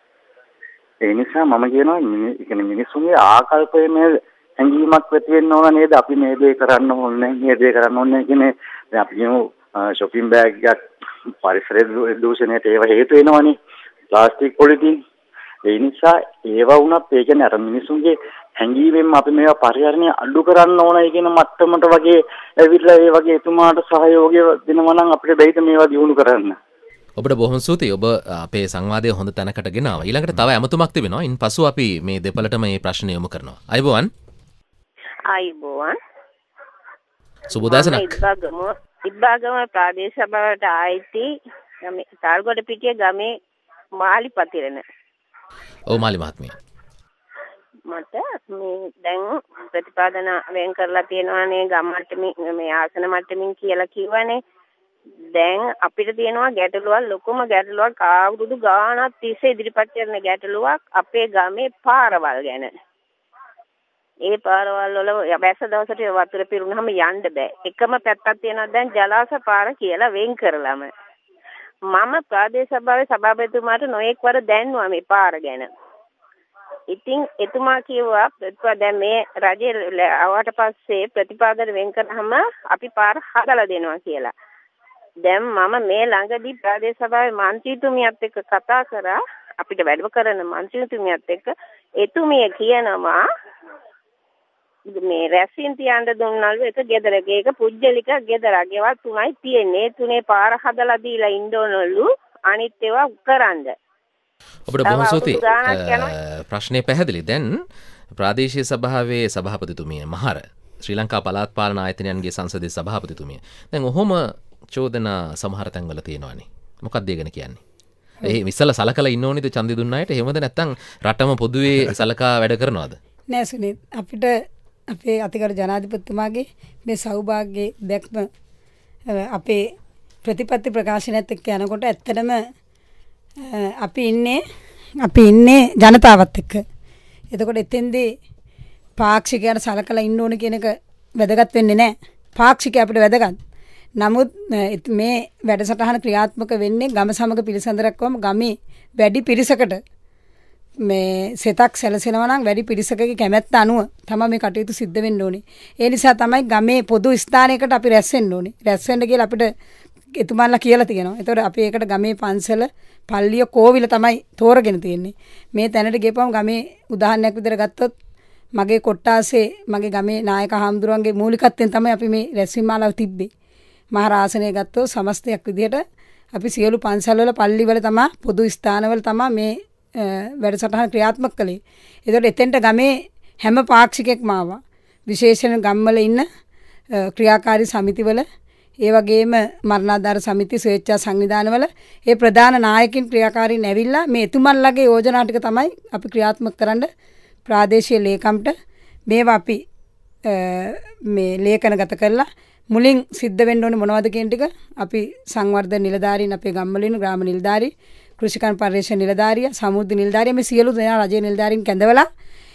ඒ නිසා මම කියනවා ඒ කියන්නේ මිනිස්සුන්ගේ ආකල්පමය හැඟීමක් ඇති වෙන්න ඕන නේද? අපි මේ දේ කරන්න ඕනේ, මේ දේ කරන්න ඕනේ කියන්නේ දැන් අපි කියමු shopping bag එකක් පරිසර දූෂණයට ඒව හේතු වෙනවනේ. Plastic polythene. ඒ නිසා ඒවා වුණත් ඒ කියන්නේ අර මිනිස්සුන්ගේ හැඟීමෙන් අපි මේවා පරිහරණය අඩු කරන්න ඕනයි කියන මට්ටමට වගේ ඇවිල්ලා ඒ වගේ එතුමාට සහයෝගය දෙනවා නම් අපිට බැයිද මේවා දියුණු කරන්න. ඔබට බොහොම ස්තුතියි. ඔබ අපේ සංවාදය හොඳ තැනකට ගෙනාවා. ඊළඟට තව ඇමතුමක් තිබෙනවා. ඉන්පසු අපි මේ දෙපළටම මේ ප්‍රශ්න යොමු කරනවා. අයිබෝවන්. අයිබෝවන්. සුබෝදෑසනක්. ඉබ්බාගම ඉබ්බාගම ප්‍රාදේශ සභාවට ආයිති ගමේ තාල්ගොඩ පිටියේ ගමේ මාලිපතිරණ. ඔව් මාලි මහත්මිය. මට මේ දැන් ප්‍රතිපාදන වෙන් කරලා තියෙනවානේ ගම් මට්ටමින් මේ ආසන මට්ටමින් කියලා කිව්වනේ. දැන් අපිට තියෙනවා ගැටලුවක්, ලොකුම ගැටලුවක් අවුරුදු ගාණක් තිස්සේ ඉදිරිපත් කරන ගැටලුවක් අපේ ගමේ පාරවල් ගැන. ඒ පාරවල් වල බැස දවසට වතුර පිරුණාම යන්න බෑ. එකම පැත්තක් තියෙනවා දැන් ජලාශ පාර කියලා වෙන් කරලම. මම ප්‍රාදේශ සභාවේ සභාපතිතුමාට නොඑක් වර දැන්නුවා මේ පාර ගැන. ඉතින් එතුමා කිව්වා ප්‍රතිපා දැන් මේ රජේ ආවට පස්සේ ප්‍රතිපාදන වෙන් කරාම අපි පාර හදලා දෙනවා කියලා. දැන් මම මේ ළඟදී ප්‍රාදේශ සභාවේ මන්ත්‍රීතුමියත් එක්ක කතා කරා. අපිට වැඩම කරන මන්ත්‍රීතුමියත් එක්ක එතුමිය කියනවා මේ රැස්සින් තියන්න දුන්නලු එක ගෙදරක ඒක පුජ්‍යලික ගෙදරක්. ඒවා තුනයි තියෙන්නේ. තුනේ පාර හදලා දීලා ඉන්න ඕනලු. අනිත් ඒවා කරන්ද. ඔබට බොහොම ස්තුතියි. ප්‍රශ්නේ පැහැදිලි. දැන් ප්‍රාදේශීය සභාවේ සභාපතිතුමිය මහර ශ්‍රී ලංකා පළාත් පාලන ආයතනයන්ගේ සංසදීය සභාපතිතුමිය. දැන් ඔහොම චෝදනා සමහර තැන්වල තියෙනවානේ. මොකක්ද ඒ ගැන කියන්නේ? ඒ ඉස්සලා සලකලා ඉන්න ඕනේද ඡන්දය දුන්න අයට? එහෙමද නැත්නම් රටම පොදුවේ සලකා වැඩ කරනවද? නෑ සුනිත්. අපිට අපේ අතිගරු ජනාධිපතිතුමාගේ මේ සෞභාග්‍යයේ දැක්ම අපේ ප්‍රතිපත්ති ප්‍රකාශනයත් එක්ක යනකොට ඇත්තටම අපි ඉන්නේ අපි ඉන්නේ ජනතාවත් එක්ක. එතකොට එතෙන්දී පාක්ෂිකයන්ට සලකලා ඉන්න ඕන කියන එක වැදගත් වෙන්නේ නැහැ. පාක්ෂිකය අපිට වැදගත්. නමුත් මේ වැඩසටහන ක්‍රියාත්මක වෙන්නේ ගම සමග පිළිසඳරක්වම ගමේ වැඩි පිරිසකට මේ සෙතක් සැලසෙනවා නම් වැඩි පිරිසකගේ කැමැත්ත අනුව තමයි මේ කටයුතු සිද්ධ වෙන්න ඕනේ. ඒ නිසා තමයි ගමේ පොදු ස්ථානයකට අපි රැස් වෙන්න ඕනේ. රැස් වෙන්න කියලා අපිට එතුමාලා කියලා තියෙනවා. ඒතකොට අපි ඒකට ගමේ පන්සල, පල්ලිය, කෝවිල තමයි තෝරගෙන තියෙන්නේ. මේ තැනට ගියපුවම ගමේ උදාහරණයක් විදිහට ගත්තොත් මගේ කොට්ටාසේ මගේ ගමේ නායක හාමුදුරුවන්ගේ මූලිකත්වයෙන් තමයි අපි මේ රැස්වීම මාලාව තිබ්බේ. මහරාසනය ගත්තොත් සමස්තයක් විදිහට අපි සියලු පන්සල්වල, පල්ලිවල තමයි පොදු ස්ථානවල තමයි මේ වැඩසටහන ක්‍රියාත්මක කළේ. ඒතකොට එතෙන්ට ගමේ හැම පාක්ෂිකෙක්ම ආවා. විශේෂයෙන් ගම්වල ඉන්න ක්‍රියාකාරී සමිතිවල, ඒ වගේම මරණාධාර සමිති, ස්වේච්ඡා සංවිධානවල ඒ ප්‍රධාන නායකින් ක්‍රියාකාරීන් ඇවිල්ලා මේ එතුමන්ලගේ යෝජනා ටික තමයි අපි ක්‍රියාත්මක කරන්න ප්‍රාදේශීය ලේකම්ට මේවා අපි මේ ලේඛනගත කරලා මුලින් සිද්ධ වෙන්න ඕනේ මොනවද කියන ටික අපි සංවර්ධන නිලධාරීන්, අපේ ගම්වලින් ග්‍රාම නිලධාරී, කෘෂිකර්ම පරිශ්‍රණ නිලධාරිය, සමුද්‍ර නිලධාරිය මේ සියලු දෙනා රජයේ නිලධාරීන් කැඳවලා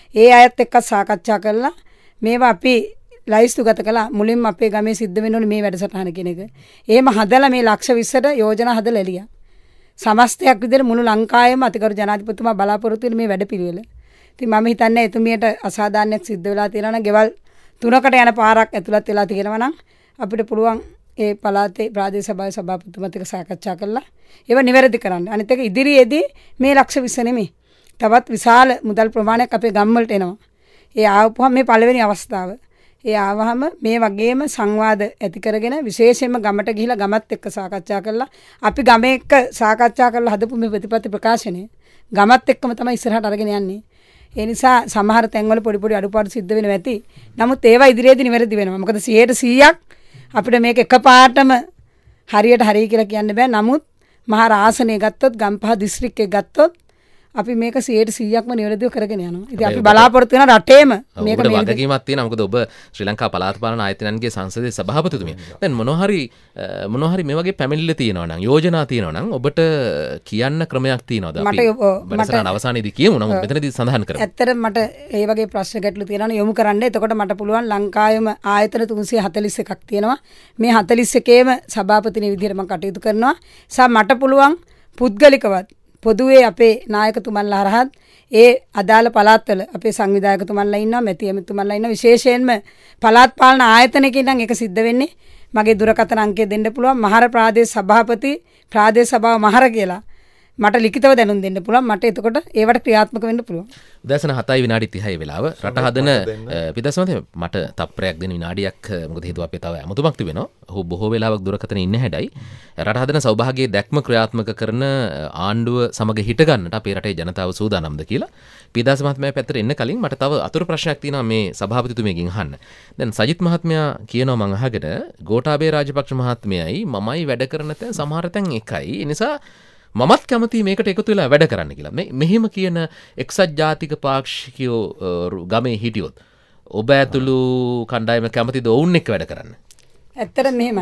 ඒ අයත් එක්ක සාකච්ඡා කරලා මේවා අපි ලයිස්තුගත කළා. මුලින්ම අපේ ගමේ සිද්ධ වෙන්න ඕනේ මේ වැඩසටහන කියන එක. එහෙම හදලා මේ ලක්ෂ විස්සට යෝජනා හදලා එළියා. සමස්තයක් විදිහට මුළු ලංකාවේම අතිගරු ජනාධිපතිතුමා බලාපොරොත්තු වෙන මේ වැඩපිළිවෙල. ඉතින් මම හිතන්නේ එතුමියට අසාධාරණයක් සිද්ධ වෙලා තියෙනවා නම් ගෙවල් තුනකට යන පාරක් ඇතුළත් වෙලා තියෙනවා නම් අපිට පුළුවන් ඒ පළාතේ ප්‍රාදේශීය සභාවේ සභාපතිතුමත් එක්ක සාකච්ඡා කරලා ඒව නිවැරදි කරන්න. අනිත් එක ඉදිරියේදී මේ ලක්ෂ විස්ස නෙමෙයි. තවත් විශාල මුදල් ප්‍රමාණයක් අපේ ගම් වලට එනවා. ඒ ආවපුවම මේ පළවෙනි අවස්ථාව. ඒ ආවහම මේ වගේම සංවාද ඇති කරගෙන විශේෂයෙන්ම ගමට ගිහිලා ගමත් එක්ක සාකච්ඡා කරලා අපි ගමේ එක්ක සාකච්ඡා කරලා හදපු මේ ප්‍රතිපත්ති ප්‍රකාශනය ගමත් එක්කම තමයි ඉස්සරහට අරගෙන යන්නේ. ඒ නිසා සමහර තැන්වල පොඩි පොඩි අඩුපාඩු සිද්ධ වෙනවා ඇති. නමුත් ඒවා ඉදිරියේදී නිවැරදි වෙනවා. මොකද සීයට සීයක් අපිට මේක එකපාරටම හරියට හරිය කියලා කියන්න බෑ. නමුත් මහා රාසනය ගත්තොත් ගම්පහ දිස්ත්‍රික්කේ ගත්තොත් අපි මේක සීයට සීයක්ම නිවැරදිව කරගෙන යනවා. ඉතින් අපි බලාපොරොත්තු වෙන රටේම මේක මේ වගකීමක් තියෙනවා. මොකද ඔබ ශ්‍රී ලංකා පළාත් පාලන ආයතනයන්ගේ සංසදයේ සභාපතිතුමිය. දැන් මොනවා හරි මොනවා හරි මේ වගේ පැමිණිල්ල තියෙනවා නම් යෝජනා තියෙනවා නම් ඔබට කියන්න ක්‍රමයක් තියෙනවද? අපි මට අවසානයේදී කියමු. නමුත් මෙතනදී සඳහන් කරමු. ඇත්තටම මට මේ වගේ ප්‍රශ්න ගැටලු තියෙනවා නම් යොමු කරන්න. එතකොට මට පුළුවන් ලංකාවේම ආයතන තුන්සිය හතළිස් එකක් තියෙනවා. මේ හතළිස් එකේම සභාපතිනේ විදිහට මම කටයුතු කරනවා. සා මට පුළුවන් පුද්ගලිකවත් පොදුවේ අපේ නායකතුමන්ලා හරහත් ඒ අදාළ පළාත්වල අපේ සංවිධායකතුමන්ලා ඉන්නවා, මැති ඇමතුමන්ලා ඉන්නවා. විශේෂයෙන්ම පළාත් පාලන ආයතනයකින් නම් ඒක සිද්ධ වෙන්නේ. මගේ දුරකථන අංකය දෙන්න පුළුවන්. මහර ප්‍රාදේශ සභාපති ප්‍රාදේශ සභාව මහර කියලා මට ලිඛිතව දැනුම් දෙන්න පුළුවන්. මට එතකොට ඒවට ක්‍රියාත්මක වෙන්න පුළුවන්. උදෑසන හතයි විනාඩි තිහයි වෙලාව රට හදන පිටසමතේ මට තප්පරයක් දෙන විනාඩියක් මොකද හේතුව අපේ තව අමුතුමක් තිබෙනවා. ඔහු බොහෝ වෙලාවක් දුරකථන ඉන්න හැඩයි රට හදන සෞභාග්‍යයේ දැක්ම ක්‍රියාත්මක කරන ආණ්ඩුව සමග හිට ගන්නට අපේ රටේ ජනතාව සූදානම්ද කියලා පීදාස මහත්මයා පැත්තට එන්න කලින් මට තව අතුරු ප්‍රශ්නයක් තියෙනවා මේ සභාපතිතුමියගෙන් අහන්න. දැන් සජිත් මහත්මයා කියනවා මං අහගෙන ගෝඨාභය රාජපක්ෂ මහත්මයයි මමයි වැඩ කරන තැන් සමහර තැන් එකයි. ඒ නිසා මමත් කැමති මේකට එකතු වෙලා වැඩ කරන්න කියලා. මේ මෙහෙම කියන එක්සත් ජාතික පාක්ෂිකයෝ ගමේ හිටියොත් ඔබ ඇතුළු කණ්ඩායම කැමතිද ඔවුන් එක්ක වැඩ කරන්න? ඇත්තට මෙහෙමයි.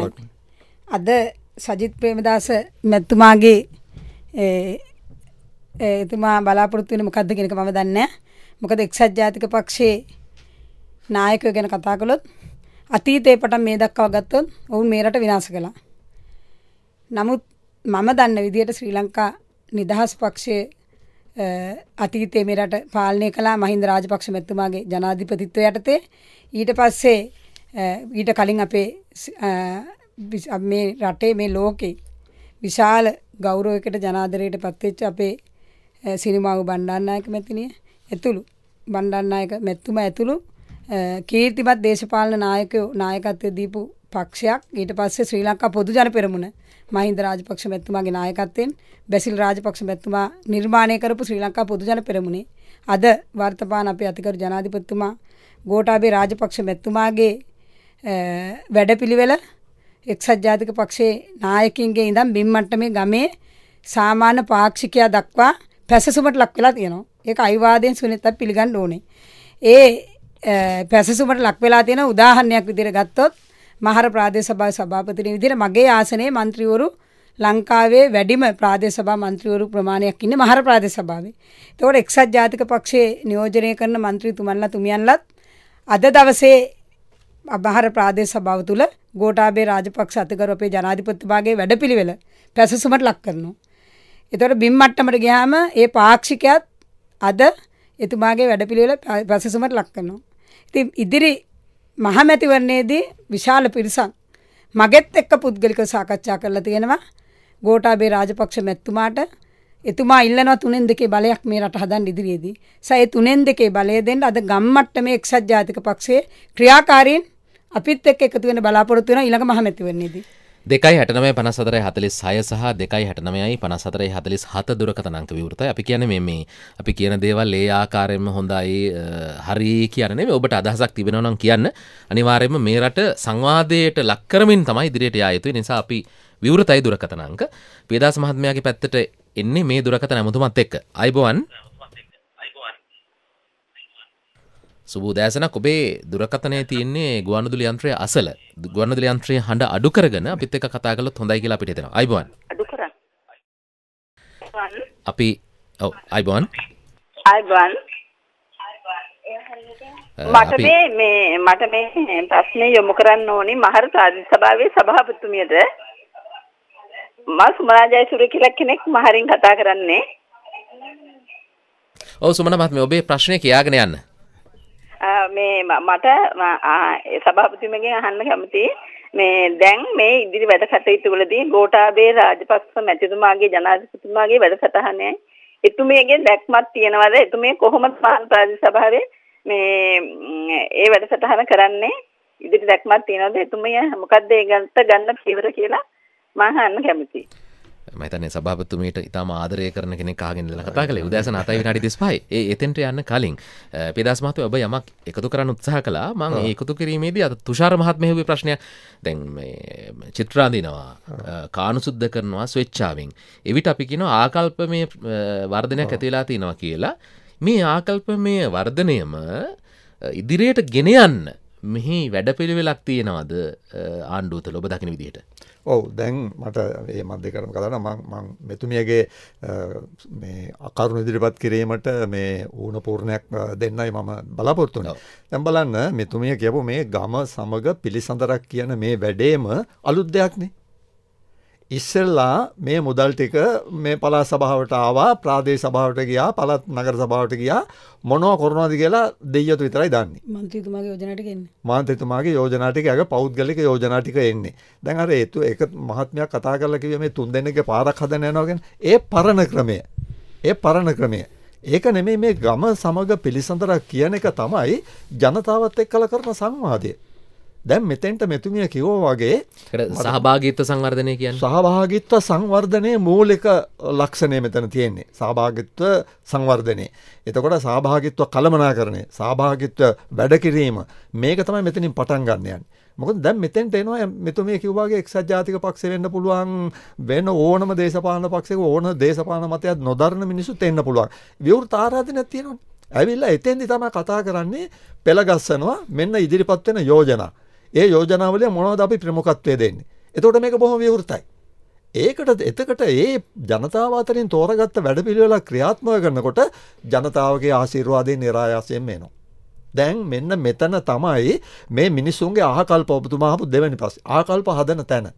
අද සජිත් ප්‍රේමදාස මැතිතුමාගේ ඒ එතුමා බලාපොරොත්තු වෙන්නේ මොකද්ද කියන එක මම දන්නේ නැහැ. මොකද එක්සත් ජාතික පක්ෂයේ නායකයෝ ගැන කතා කළොත් අතීතේ පටන් මේ දක්වා ගත්තොත් ඔවුන් මේ රට විනාශ කළා. නමුත් මම දන්න විදිහට ශ්‍රී ලංකා නිදහස් පක්ෂයේ අතීතයේ මේ රට පාලනය කළා මහින්ද රාජපක්ෂ මැතිතුමාගේ ජනාධිපතිත්වය යටතේ. ඊට පස්සේ ඊට කලින් අපේ මේ රටේ මේ ලෝකේ විශාල ගෞරවයකට ජනාදරයට පත්වෙච්ච අපේ සිරිමාවු බණ්ඩාරනායක මැතිණිය ඇතුළු බණ්ඩාරනායක මැතිතුමා ඇතුළු කීර්තිමත් දේශපාලන නායකයෝ නායකත්වය දීපු පක්ෂයක්. ඊට පස්සේ ශ්‍රී ලංකා පොදු ජන පෙරමුණ මහින්ද රාජපක්ෂ මැතිතුමාගේ නායකත්වයෙන් බැසිල් රාජපක්ෂ මැතිතුමා නිර්මාණය කරපු ශ්‍රී ලංකා පොදු ජන පෙරමුණේ අද වර්තමාන අපේ අතිගරු ජනාධිපතිතුමා ගෝඨාභය රාජපක්ෂ මැතිතුමාගේ වැඩපිළිවෙල එක්සත් ජාතික පක්ෂයේ නායකින්ගේ ඉඳන් බිම් මට්ටමේ ගමේ සාමාන්‍ය පාක්ෂිකයා දක්වා පැසසුමට ලක් වෙලා තියෙනවා. ඒක අවිවාදයෙන් සුනිතත් පිළිගන්න ඕනේ. ඒ පැසසුමට ලක් වෙලා තියෙන උදාහරණයක් විදිහට ගත්තොත් මහර ප්‍රාදේශ සභාවේ සභාපතිතුමනි විදිහට මගේ ආසනයේ മന്ത്രിවරු ලංකාවේ වැඩිම ප්‍රාදේශ සභා മന്ത്രിවරු ප්‍රමාණයක් ඉන්නේ මහර ප්‍රාදේශ සභාවේ. ඒතකොට එක්සත් ජාතික පක්ෂයේ නියෝජනය කරන മന്ത്രിතුමන්ලා තුමියන්ලත් අද දවසේ මහර ප්‍රාදේශ සභාව තුල ගෝඨාභය රාජපක්ෂ අතිගරු අපේ ජනාධිපතිතුමාගේ වැඩපිළිවෙල පැසසුමට ලක් කරනවා. ඒතකොට බිම් මට්ටමට ගියාම ඒ පාක්ෂිකයත් අද එතුමාගේ වැඩපිළිවෙල පැසසුමට ලක් කරනවා. ඉතින් ඉදිරි මහමැතිවරණයේදී විශාල පිරිසක් මගෙත් එක්ක පුද්ගලිකව සාකච්ඡා කරලා තියෙනවා ගෝඨාභය රාජපක්ෂ මැතිතුමාට. එතුමා ඉල්ලනවා තුනෙන් දෙකේ බලයක් මේ රට හදන්න ඉදිරියේදී. සෑ ඒ තුනෙන් දෙකේ බලය දෙන්න අද ගම් මට්ටමේ එක්සත් ජාතික පක්ෂයේ ක්‍රියාකාරීන් අපිත් එක්ක එකතු වෙන බලාපොරොත්තු වෙනවා ඊළඟ මහමැතිවරණයේදී. දෙකයි හැටනමය පනස් හතරයි හතලිස් හය සහ දෙකයි හැටනමයයි පනස් හතරයි හතලිස් හත දුරකථන අංක විවෘතයි. අපි කියන්නේ මේ මේ අපි කියන දේවල් ඒ ආකාරයෙන්ම හොඳයි හරි කියන්නේ නෙමෙයි. ඔබට අදහසක් තිබෙනවා නම් කියන්න. අනිවාර්යයෙන්ම මේ රට සංවාදයට ලක් කරමින් තමයි ඉදිරියට යා යුතුයි. නිසා අපි විවෘතයි දුරකථන අංක. පියදාස මහත්මයාගේ පැත්තට එන්නේ මේ දුරකථන අමුතුමත් එක්ක. අයබෝවන්. සුබෝදෑසනක්. ඔබේ දුරකථනයේ තියෙන්නේ ගුවන්විදුලි යන්ත්‍රය අසල. ගුවන්විදුලි යන්ත්‍රයේ හඬ අඩු කරගෙන අපිත් එක්ක කතා කළොත් හොඳයි කියලා අපිට හිතෙනවා. අයබෝවන්. අඩු කරා. අපි ඔව් අයබෝවන්. අයබෝවන්. මට මේ මේ මට මේ ප්‍රශ්නේ යොමු කරන්න ඕනේ මහර ප්‍රාදේශ සභාවේ සභාපතිතුමියට. මම සුමනා ජයසූරිය කියලා කෙනෙක් මහරින් කතා කරන්නේ. ඔව් සුමනා මහත්මිය ඔබේ ප්‍රශ්නේ කියාගෙන යන්න. මේ මට සභාපතිතුමියගෙන් අහන්න කැමතියි මේ දැන් මේ ඉදිරි වැඩ කටයුතු වලදී ගෝඨාභය රාජපක්ෂ මැතිතුමාගේ ජනාධිපතිතුමාගේ වැඩසටහනේ එතුමියගේ දැක්මක් තියනවාද? එතුමිය කොහොමද මහා ප්‍රාදේශ සභාවේ මේ ඒ වැඩසටහන කරන්නේ? ඉදිරි දැක්මක් තියනවාද? එතුමිය මොකද්ද ඒ ගන්න ගන්න පියවර කියලා මම අහන්න කැමතියි. මම හිතන්නේ සභාපතිතුමීට ඉතාම ආදරය කරන කෙනෙක් අහගෙන ඉඳලා කතා කළේ. උදෑසන අටයි විනාඩි තිස්පහයි. ඒ එතෙන්ට යන්න කලින් පේදාස් මහත්මයා ඔබ යමක් එකතු කරන්න උත්සාහ කළා. මම ඒ එකතු කිරීමේදී අද තුෂාර මහත්මයා හුවේ ප්‍රශ්නයක් දැන් මේ චිත්‍ර අඳිනවා, කානුසුද්ධ කරනවා ස්වෙච්ඡාවෙන්. එවිට අපි කියනවා ආකල්පමය වර්ධනයක් ඇති වෙලා තිනවා කියලා. මේ ආකල්පමය වර්ධනයම ඉදිරියට ගෙන යන්න මෙහි වැඩපිළිවෙලක් තියෙනවද ආණ්ඩුව තුළ ඔබ දකින විදිහට? ඔව් දැන් මට මේ මත් දෙකටම කතා කරනවා මම මම මෙතුමියගේ මේ අකරුණ ඉදිරිපත් කිරීමට මේ ඌණ පූර්ණයක් දෙන්නයි මම බලාපොරොත්තු වෙන්නේ. දැන් බලන්න මෙතුමිය කියපු මේ ගම සමග පිළිසඳරක් කියන මේ වැඩේම අලුත් දෙයක් නේ. ඉස්සෙල්ලා මේ මුදල් ටික මේ පළාත් සභාවට ආවා, ප්‍රාදේශ සභාවට ගියා, පළාත් නගර සභාවට ගියා, මොනවා කරනවද කියලා දෙයියතු විතරයි දන්නේ. මන්ත්‍රීතුමාගේ යෝජනා ටික එන්නේ. මන්ත්‍රීතුමාගේ යෝජනා ටික යක පෞද්ගලික යෝජනා ටික එන්නේ. දැන් අර ඒතු එක මහත්මයක් කතා කරලා කිව්වේ මේ තුන් දෙනෙක්ගේ පාරක් හදන්න යනවා කියන්නේ. ඒ පරණ ක්‍රමය. ඒ පරණ ක්‍රමය. ඒක නෙමෙයි මේ ගම සමග පිළිසඳරක් කියන එක තමයි ජනතාවත් එක්කලා කරන සංවාදය. දැන් මෙතෙන්ට මෙතුමිය කිව්වා වගේ සහභාගීත්ව සංවර්ධනය කියන්නේ සහභාගීත්ව සංවර්ධනයේ මූලික ලක්ෂණය මෙතන තියෙන්නේ. සහභාගීත්ව සංවර්ධනය. එතකොට සහභාගීත්ව කළමනාකරණය, සහභාගීත්ව වැඩ කිරීම මේක තමයි මෙතනින් පටන් ගන්න යන්නේ. මොකද දැන් මෙතෙන්ට එනවා මෙතුමිය කිව්වා වගේ එක්සත් ජාතික පක්ෂය වෙන්න පුළුවන්, වෙන ඕනම දේශපාලන පක්ෂයක ඕන දේශපාලන මතයක් නොදරන මිනිස්සුත් එන්න පුළුවන්. විවෘත ආරාධනයක් තියෙනවනේ. ඇවිල්ලා එතෙන්දි තමයි කතා කරන්නේ පෙළ ගස්සනවා මෙන්න ඉදිරිපත් වෙන යෝජනා. ඒ යෝජනාවලිය මොනවද අපි ප්‍රමුඛත්වය දෙන්නේ. එතකොට මේක බොහොම විවෘතයි. ඒකට එතකොට ඒ ජනතාව අතරින් තෝරගත්ත වැඩපිළිවෙල ක්‍රියාත්මක කරනකොට ජනතාවගේ ආශිර්වාදයෙන් නිරායාසයෙන් එනවා. දැන් මෙන්න මෙතන තමයි මේ මිනිසුන්ගේ ආකල්ප ඔබතුමා අහපු දෙවෙනි ප්‍රශ්නේ. ආකල්ප හදන තැන.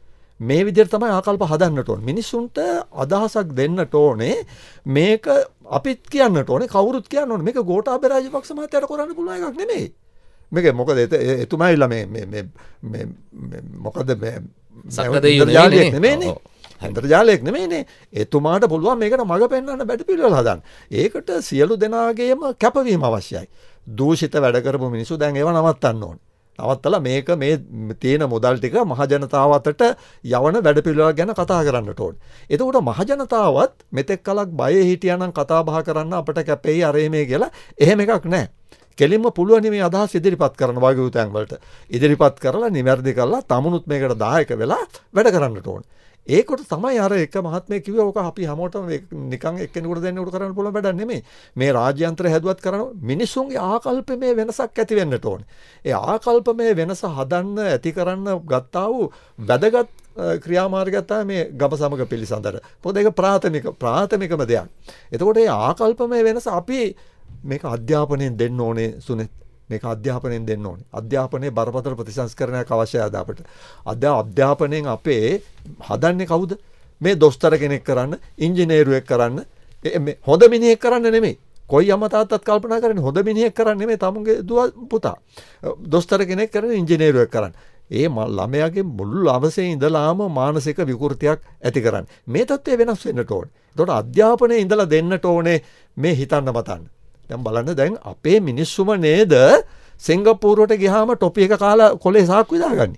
මේ විදිහට තමයි ආකල්ප හදන්නට ඕනේ. මිනිසුන්ට අදහසක් දෙන්නට ඕනේ. මේක අපිත් කියන්නට ඕනේ, කවුරුත් කියන්න ඕනේ. මේක ගෝඨාභය රාජපක්ෂ මහත්තයාට කරන්න පුළුවන් එකක් නෙමෙයි. මේක මොකද එතුමායිලා මේ මේ මේ මොකද මේ අන්තර්ජාලයක් නෙමෙයිනේ. අන්තර්ජාලයක් නෙමෙයිනේ. එතුමාට පුළුවන් මේකට මඟ පෙන්වන්න බැටපිළිවෙල හදන්න. ඒකට සියලු දෙනාගේම කැපවීම අවශ්‍යයි. දූෂිත වැඩ කරපු මිනිස්සු දැන් ඒව නවත්තන්න ඕනේ. නවත්තලා මේක මේ තියෙන මුදල් ටික මහ ජනතාව අතට යවන වැඩපිළිවෙලක් ගැන කතා කරන්නට ඕනේ. එතකොට මහ ජනතාවත් මෙතෙක් කලක් බයේ හිටියානම් කතා බහ කරන්න අපිට කැපෙයි අරේ මේ කියලා එහෙම එකක් නැහැ. කෙලින්ම පුළුවන් මේ අදහස් ඉදිරිපත් කරන වගේ උතන් වලට ඉදිරිපත් කරලා නිවැරදි කරලා තමුණුත් මේකට දායක වෙලා වැඩ කරන්නට ඕනේ. ඒකට තමයි අර එක මහත්මයෙක් කිව්වා ඔක අපි හැමෝටම නිකන් එක්කෙනෙකුට දෙන්නෙකුට කරන්න පුළුවන් වැඩක් නෙමෙයි. මේ රාජ්‍යාන්තර හැදුවත් කරන මිනිස්සුන්ගේ ආකල්පමේ වෙනසක් ඇති වෙන්නට ඕනේ. ඒ ආකල්පමේ වෙනස හදන්න ඇති කරන්න ගත්තා වූ වැදගත් ක්‍රියාමාර්ගයක් තමයි මේ ගම සමග පිළිසඳර. මොකද ඒක ප්‍රාථමික ප්‍රාථමිකම දෙයක්. එතකොට මේ ආකල්පමේ වෙනස අපි මේක අධ්‍යාපනයෙන් දෙන්න ඕනේ සුනෙත්. මේක අධ්‍යාපනයෙන් දෙන්න ඕනේ. අධ්‍යාපනයේ බරපතල ප්‍රතිසංස්කරණයක් අවශ්‍යයි අද අපිට. අධ්‍යාපනයෙන් අපේ හදන්නේ කවුද? මේ දොස්තර කෙනෙක් කරන්න, ඉංජිනේරුවෙක් කරන්න, මේ හොඳ මිනිහෙක් කරන්න නෙමෙයි. කොයි අම්මා තාත්තත් කල්පනා කරන්නේ හොඳ මිනිහෙක් කරන්න නෙමෙයි තමුන්ගේ දුව පුතා. දොස්තර කෙනෙක් කරන්න, ඉංජිනේරුවෙක් කරන්න. ඒ ළමයාගේ මුළු අවසේ ඉඳලාම මානසික විකෘතියක් ඇති කරන්නේ. මේ தත්ත්වය වෙනස් වෙන්නට ඕනේ. ඒතකොට අධ්‍යාපනයේ ඉඳලා දෙන්නට ඕනේ මේ හිතන්න මතන්න. දැන් බලන්න දැන් අපේ මිනිස්සුම නේද සිංගප්පූරුවට ගියාම ටොපි එක කාලා කොලේ සාක්කු දාගන්නේ.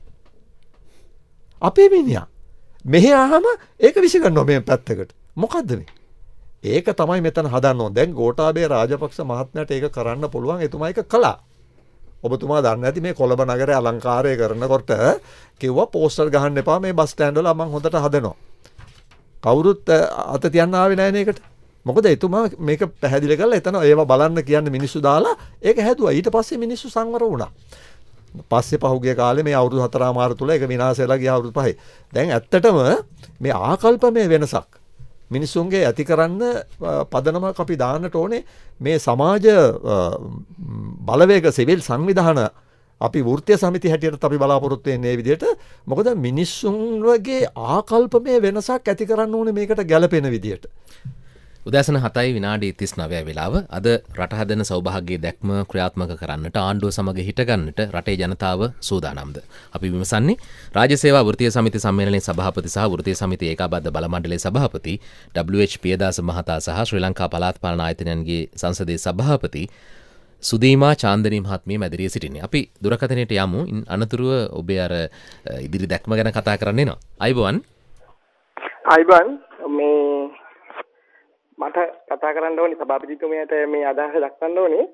අපේ මිනිහා මෙහෙ ආවම ඒක විසිකරනවා මේ පැත්තකට. මොකද්ද මේ? ඒක තමයි මෙතන හදන්න ඕන. දැන් ගෝඨාභය රාජපක්ෂ මහත්මයාට ඒක කරන්න පුළුවන්. එතුමා ඒක කළා. ඔබතුමා දන්නේ නැති මේ කොළඹ නගරේ අලංකාරය කරනකොට කිව්වා පෝස්ටර් ගහන්න එපා මේ බස් ස්ටෑන්ඩ් වල මම හොඳට හදනවා. කවුරුත් අත තියන්න ආවේ නැහැ නේකට. මොකද එතුමා මේක පැහැදිලි කරලා එතන ඒවා බලන්න කියන්නේ මිනිස්සු දාලා ඒක හැදුවා. ඊට පස්සේ මිනිස්සු සංවර වුණා. පස්සේ පහුගිය කාලේ මේ අවුරුදු හතරමාර තුල ඒක විනාශ වෙලා ගියා අවුරුදු පහේ. දැන් ඇත්තටම මේ ආකල්පමය වෙනසක් මිනිස්සුන්ගේ ඇති කරන්න පදනමක් අපි දාන්නට ඕනේ. මේ සමාජ බලවේග සිවිල් සංවිධාන අපි වෘත්තීය සමිති හැටියට අපි බලාපොරොත්තු වෙන්නේ මේ විදිහට. මොකද මිනිස්සුන්ගේ ආකල්පමය වෙනසක් ඇති කරන්න ඕනේ මේකට ගැළපෙන විදිහට. උදෑසන හතයි විනාඩි තිස් නවයයි වෙලාව. අද රට හදන සෞභාග්‍ය දැක්ම ක්‍රියාත්මක කරන්නට ආණ්ඩුව සමග හිටගන්නට රටේ ජනතාව සූදානම්ද? අපි විමසන්නේ රාජ්‍ය සේවා වෘත්තීය සමිති සම්මේලනයේ සභාපති සහ වෘත්තීය සමිති ඒකාබද්ධ බල මණ්ඩලයේ සභාපති ඩබ්ලිව් එච් පියදාස මහතා සහ ශ්‍රී ලංකා පළාත් පාලන ආයතනයන්ගේ සංසදීය සභාපති සුදීමා චාන්දනී මහත්මිය මැදිරියේ සිටින්නේ. අපි දුරකථනයට යමු. ඉන් අනතුරුව ඔබේ අර ඉදිරි දැක්ම ගැන කතා කරන්න එනවා. අයිබෝන්. අයිබෝන් මේ මට කතා කරන්න ඕනි සභාපතිතුමියට මේ අදහස දක්වන්න ඕනේ.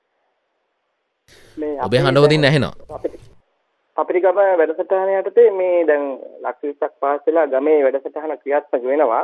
මේ ඔබේ හඬවදින් ඇහෙනවා. අපිට ගම වැඩසටහන යටතේ මේ දැන් ලක්ෂ විස්සක් පාස් වෙලා ගමේ වැඩසටහන ක්‍රියාත්මක වෙනවා.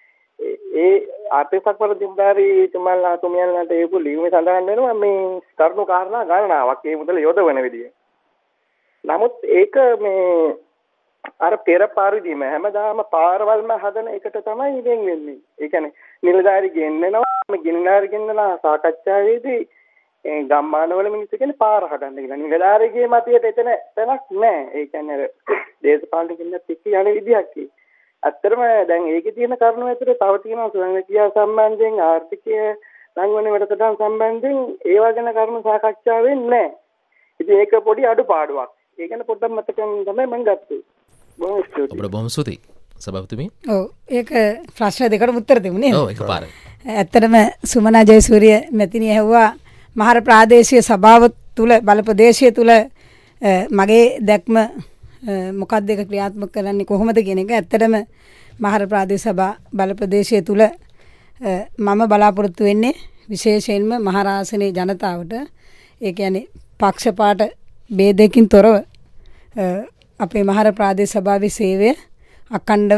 ඒ ආර්ථික පරිදිම්දාරී තුමන්ලා තුමියන්ලාට ඒකු ලියුමේ සඳහන් වෙනවා මේ කරුණු කාරණා ගණනාවක් ඒ මුදල යොදවන විදිය. නමුත් ඒක මේ අර පෙර පරිදිම හැමදාම පාරවල්ම හදන එකට තමයි ඉවෙන් වෙන්නේ. ඒ කියන්නේ නිලධාරි ගෙන්නනවා මේ ගෙනනාරි ගෙන්නලා සාකච්ඡාවේදී ඒ ගම්මානවල මිනිස්සු කියන්නේ පාර හදන්න කියලා. නිලධාරිගේ මතයට එතන තැනක් නැහැ. ඒ කියන්නේ දේශපාලනිකින්වත් එක්ක යන විදියක්. ඇත්තටම දැන් ඒකේ තියෙන කරුණු ඇතුලේ තව තියෙනවා සංවිධියා සම්බන්ධයෙන් ආර්ථිකය ලංවන වැඩසටහන් සම්බන්ධයෙන් ඒවා ගැන කරුණු සාකච්ඡා වෙන්නේ නැහැ. ඉතින් ඒක පොඩි අඩුපාඩුවක්. ඒ ගැන පොඩ්ඩක් මතකෙන් තමයි මම ගත්තේ. බොහොම ස්තුතියි. ඔබට බොහොම ස්තුතියි. සභාපතිතුමී. ඔව් ඒක ප්‍රශ්න දෙකකට උත්තර දෙමු නේද? ඔව් එකපාරයි. ඇත්තටම සුමනා ජයසූරිය මැතිණිය ඇහුවා මහර ප්‍රාදේශීය සභාව තුල බල ප්‍රදේශය තුල මගේ දැක්ම මොකක්ද ඒක ක්‍රියාත්මක කරන්නේ කොහොමද කියන එක. ඇත්තටම මහර ප්‍රාදේශ සභා බල ප්‍රදේශය තුල මම බලාපොරොත්තු වෙන්නේ විශේෂයෙන්ම මහරාසනයේ ජනතාවට ඒ කියන්නේ පක්ෂපාත ભેදයකින් තොරව අපේ මහර ප්‍රාදේශ සභාවේ සේවය අඛණ්ඩව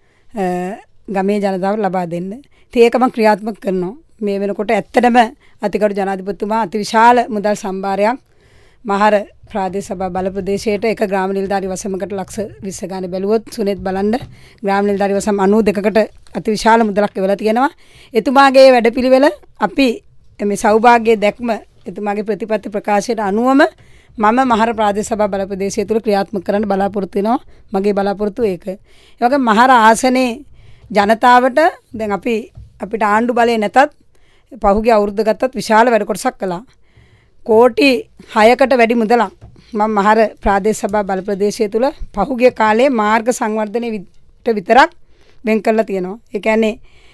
ගමේ ජනතාවට ලබා දෙන්න. ඉතින් ඒක මම ක්‍රියාත්මක කරනවා. මේ වෙනකොට ඇත්තටම අතිගරු ජනාධිපතිතුමා අතිවිශාල මුදල් සම්භාරයක් මහර ප්‍රාදේශ සභා බල ප්‍රදේශයට එක ග්‍රාම නිලධාරි වසමකට ලක්ෂ විස්ස ගාන බැලුවොත් සුනෙත් බලන්න ග්‍රාම නිලධාරි වසම් අනූ දෙකකට අතිවිශාල මුදලක් එවලා තියෙනවා. එතුමාගේ වැඩපිළිවෙල අපි මේ සෞභාග්‍ය දැක්ම එතුමාගේ ප්‍රතිපත්ති ප්‍රකාශයට අනුවම මම මහර ප්‍රාදේශ සභා බල ප්‍රදේශය තුල ක්‍රියාත්මක කරන්න බලාපොරොත්තු වෙනවා. මගේ බලාපොරොත්තු ඒක. ඒ වගේම මහර ආසනේ ජනතාවට දැන් අපි අපිට ආණ්ඩු බලය නැතත් පහුගිය අවුරුද්ද ගත්තත් විශාල වැඩ කොටසක් කළා. කෝටි හයකට වැඩි මුදලක් මම මහර ප්‍රාදේශ සභා බල ප්‍රදේශය තුල පහුගිය කාලේ මාර්ග සංවර්ධනයට විතරක් වෙන් කරලා තියෙනවා. ඒ කියන්නේ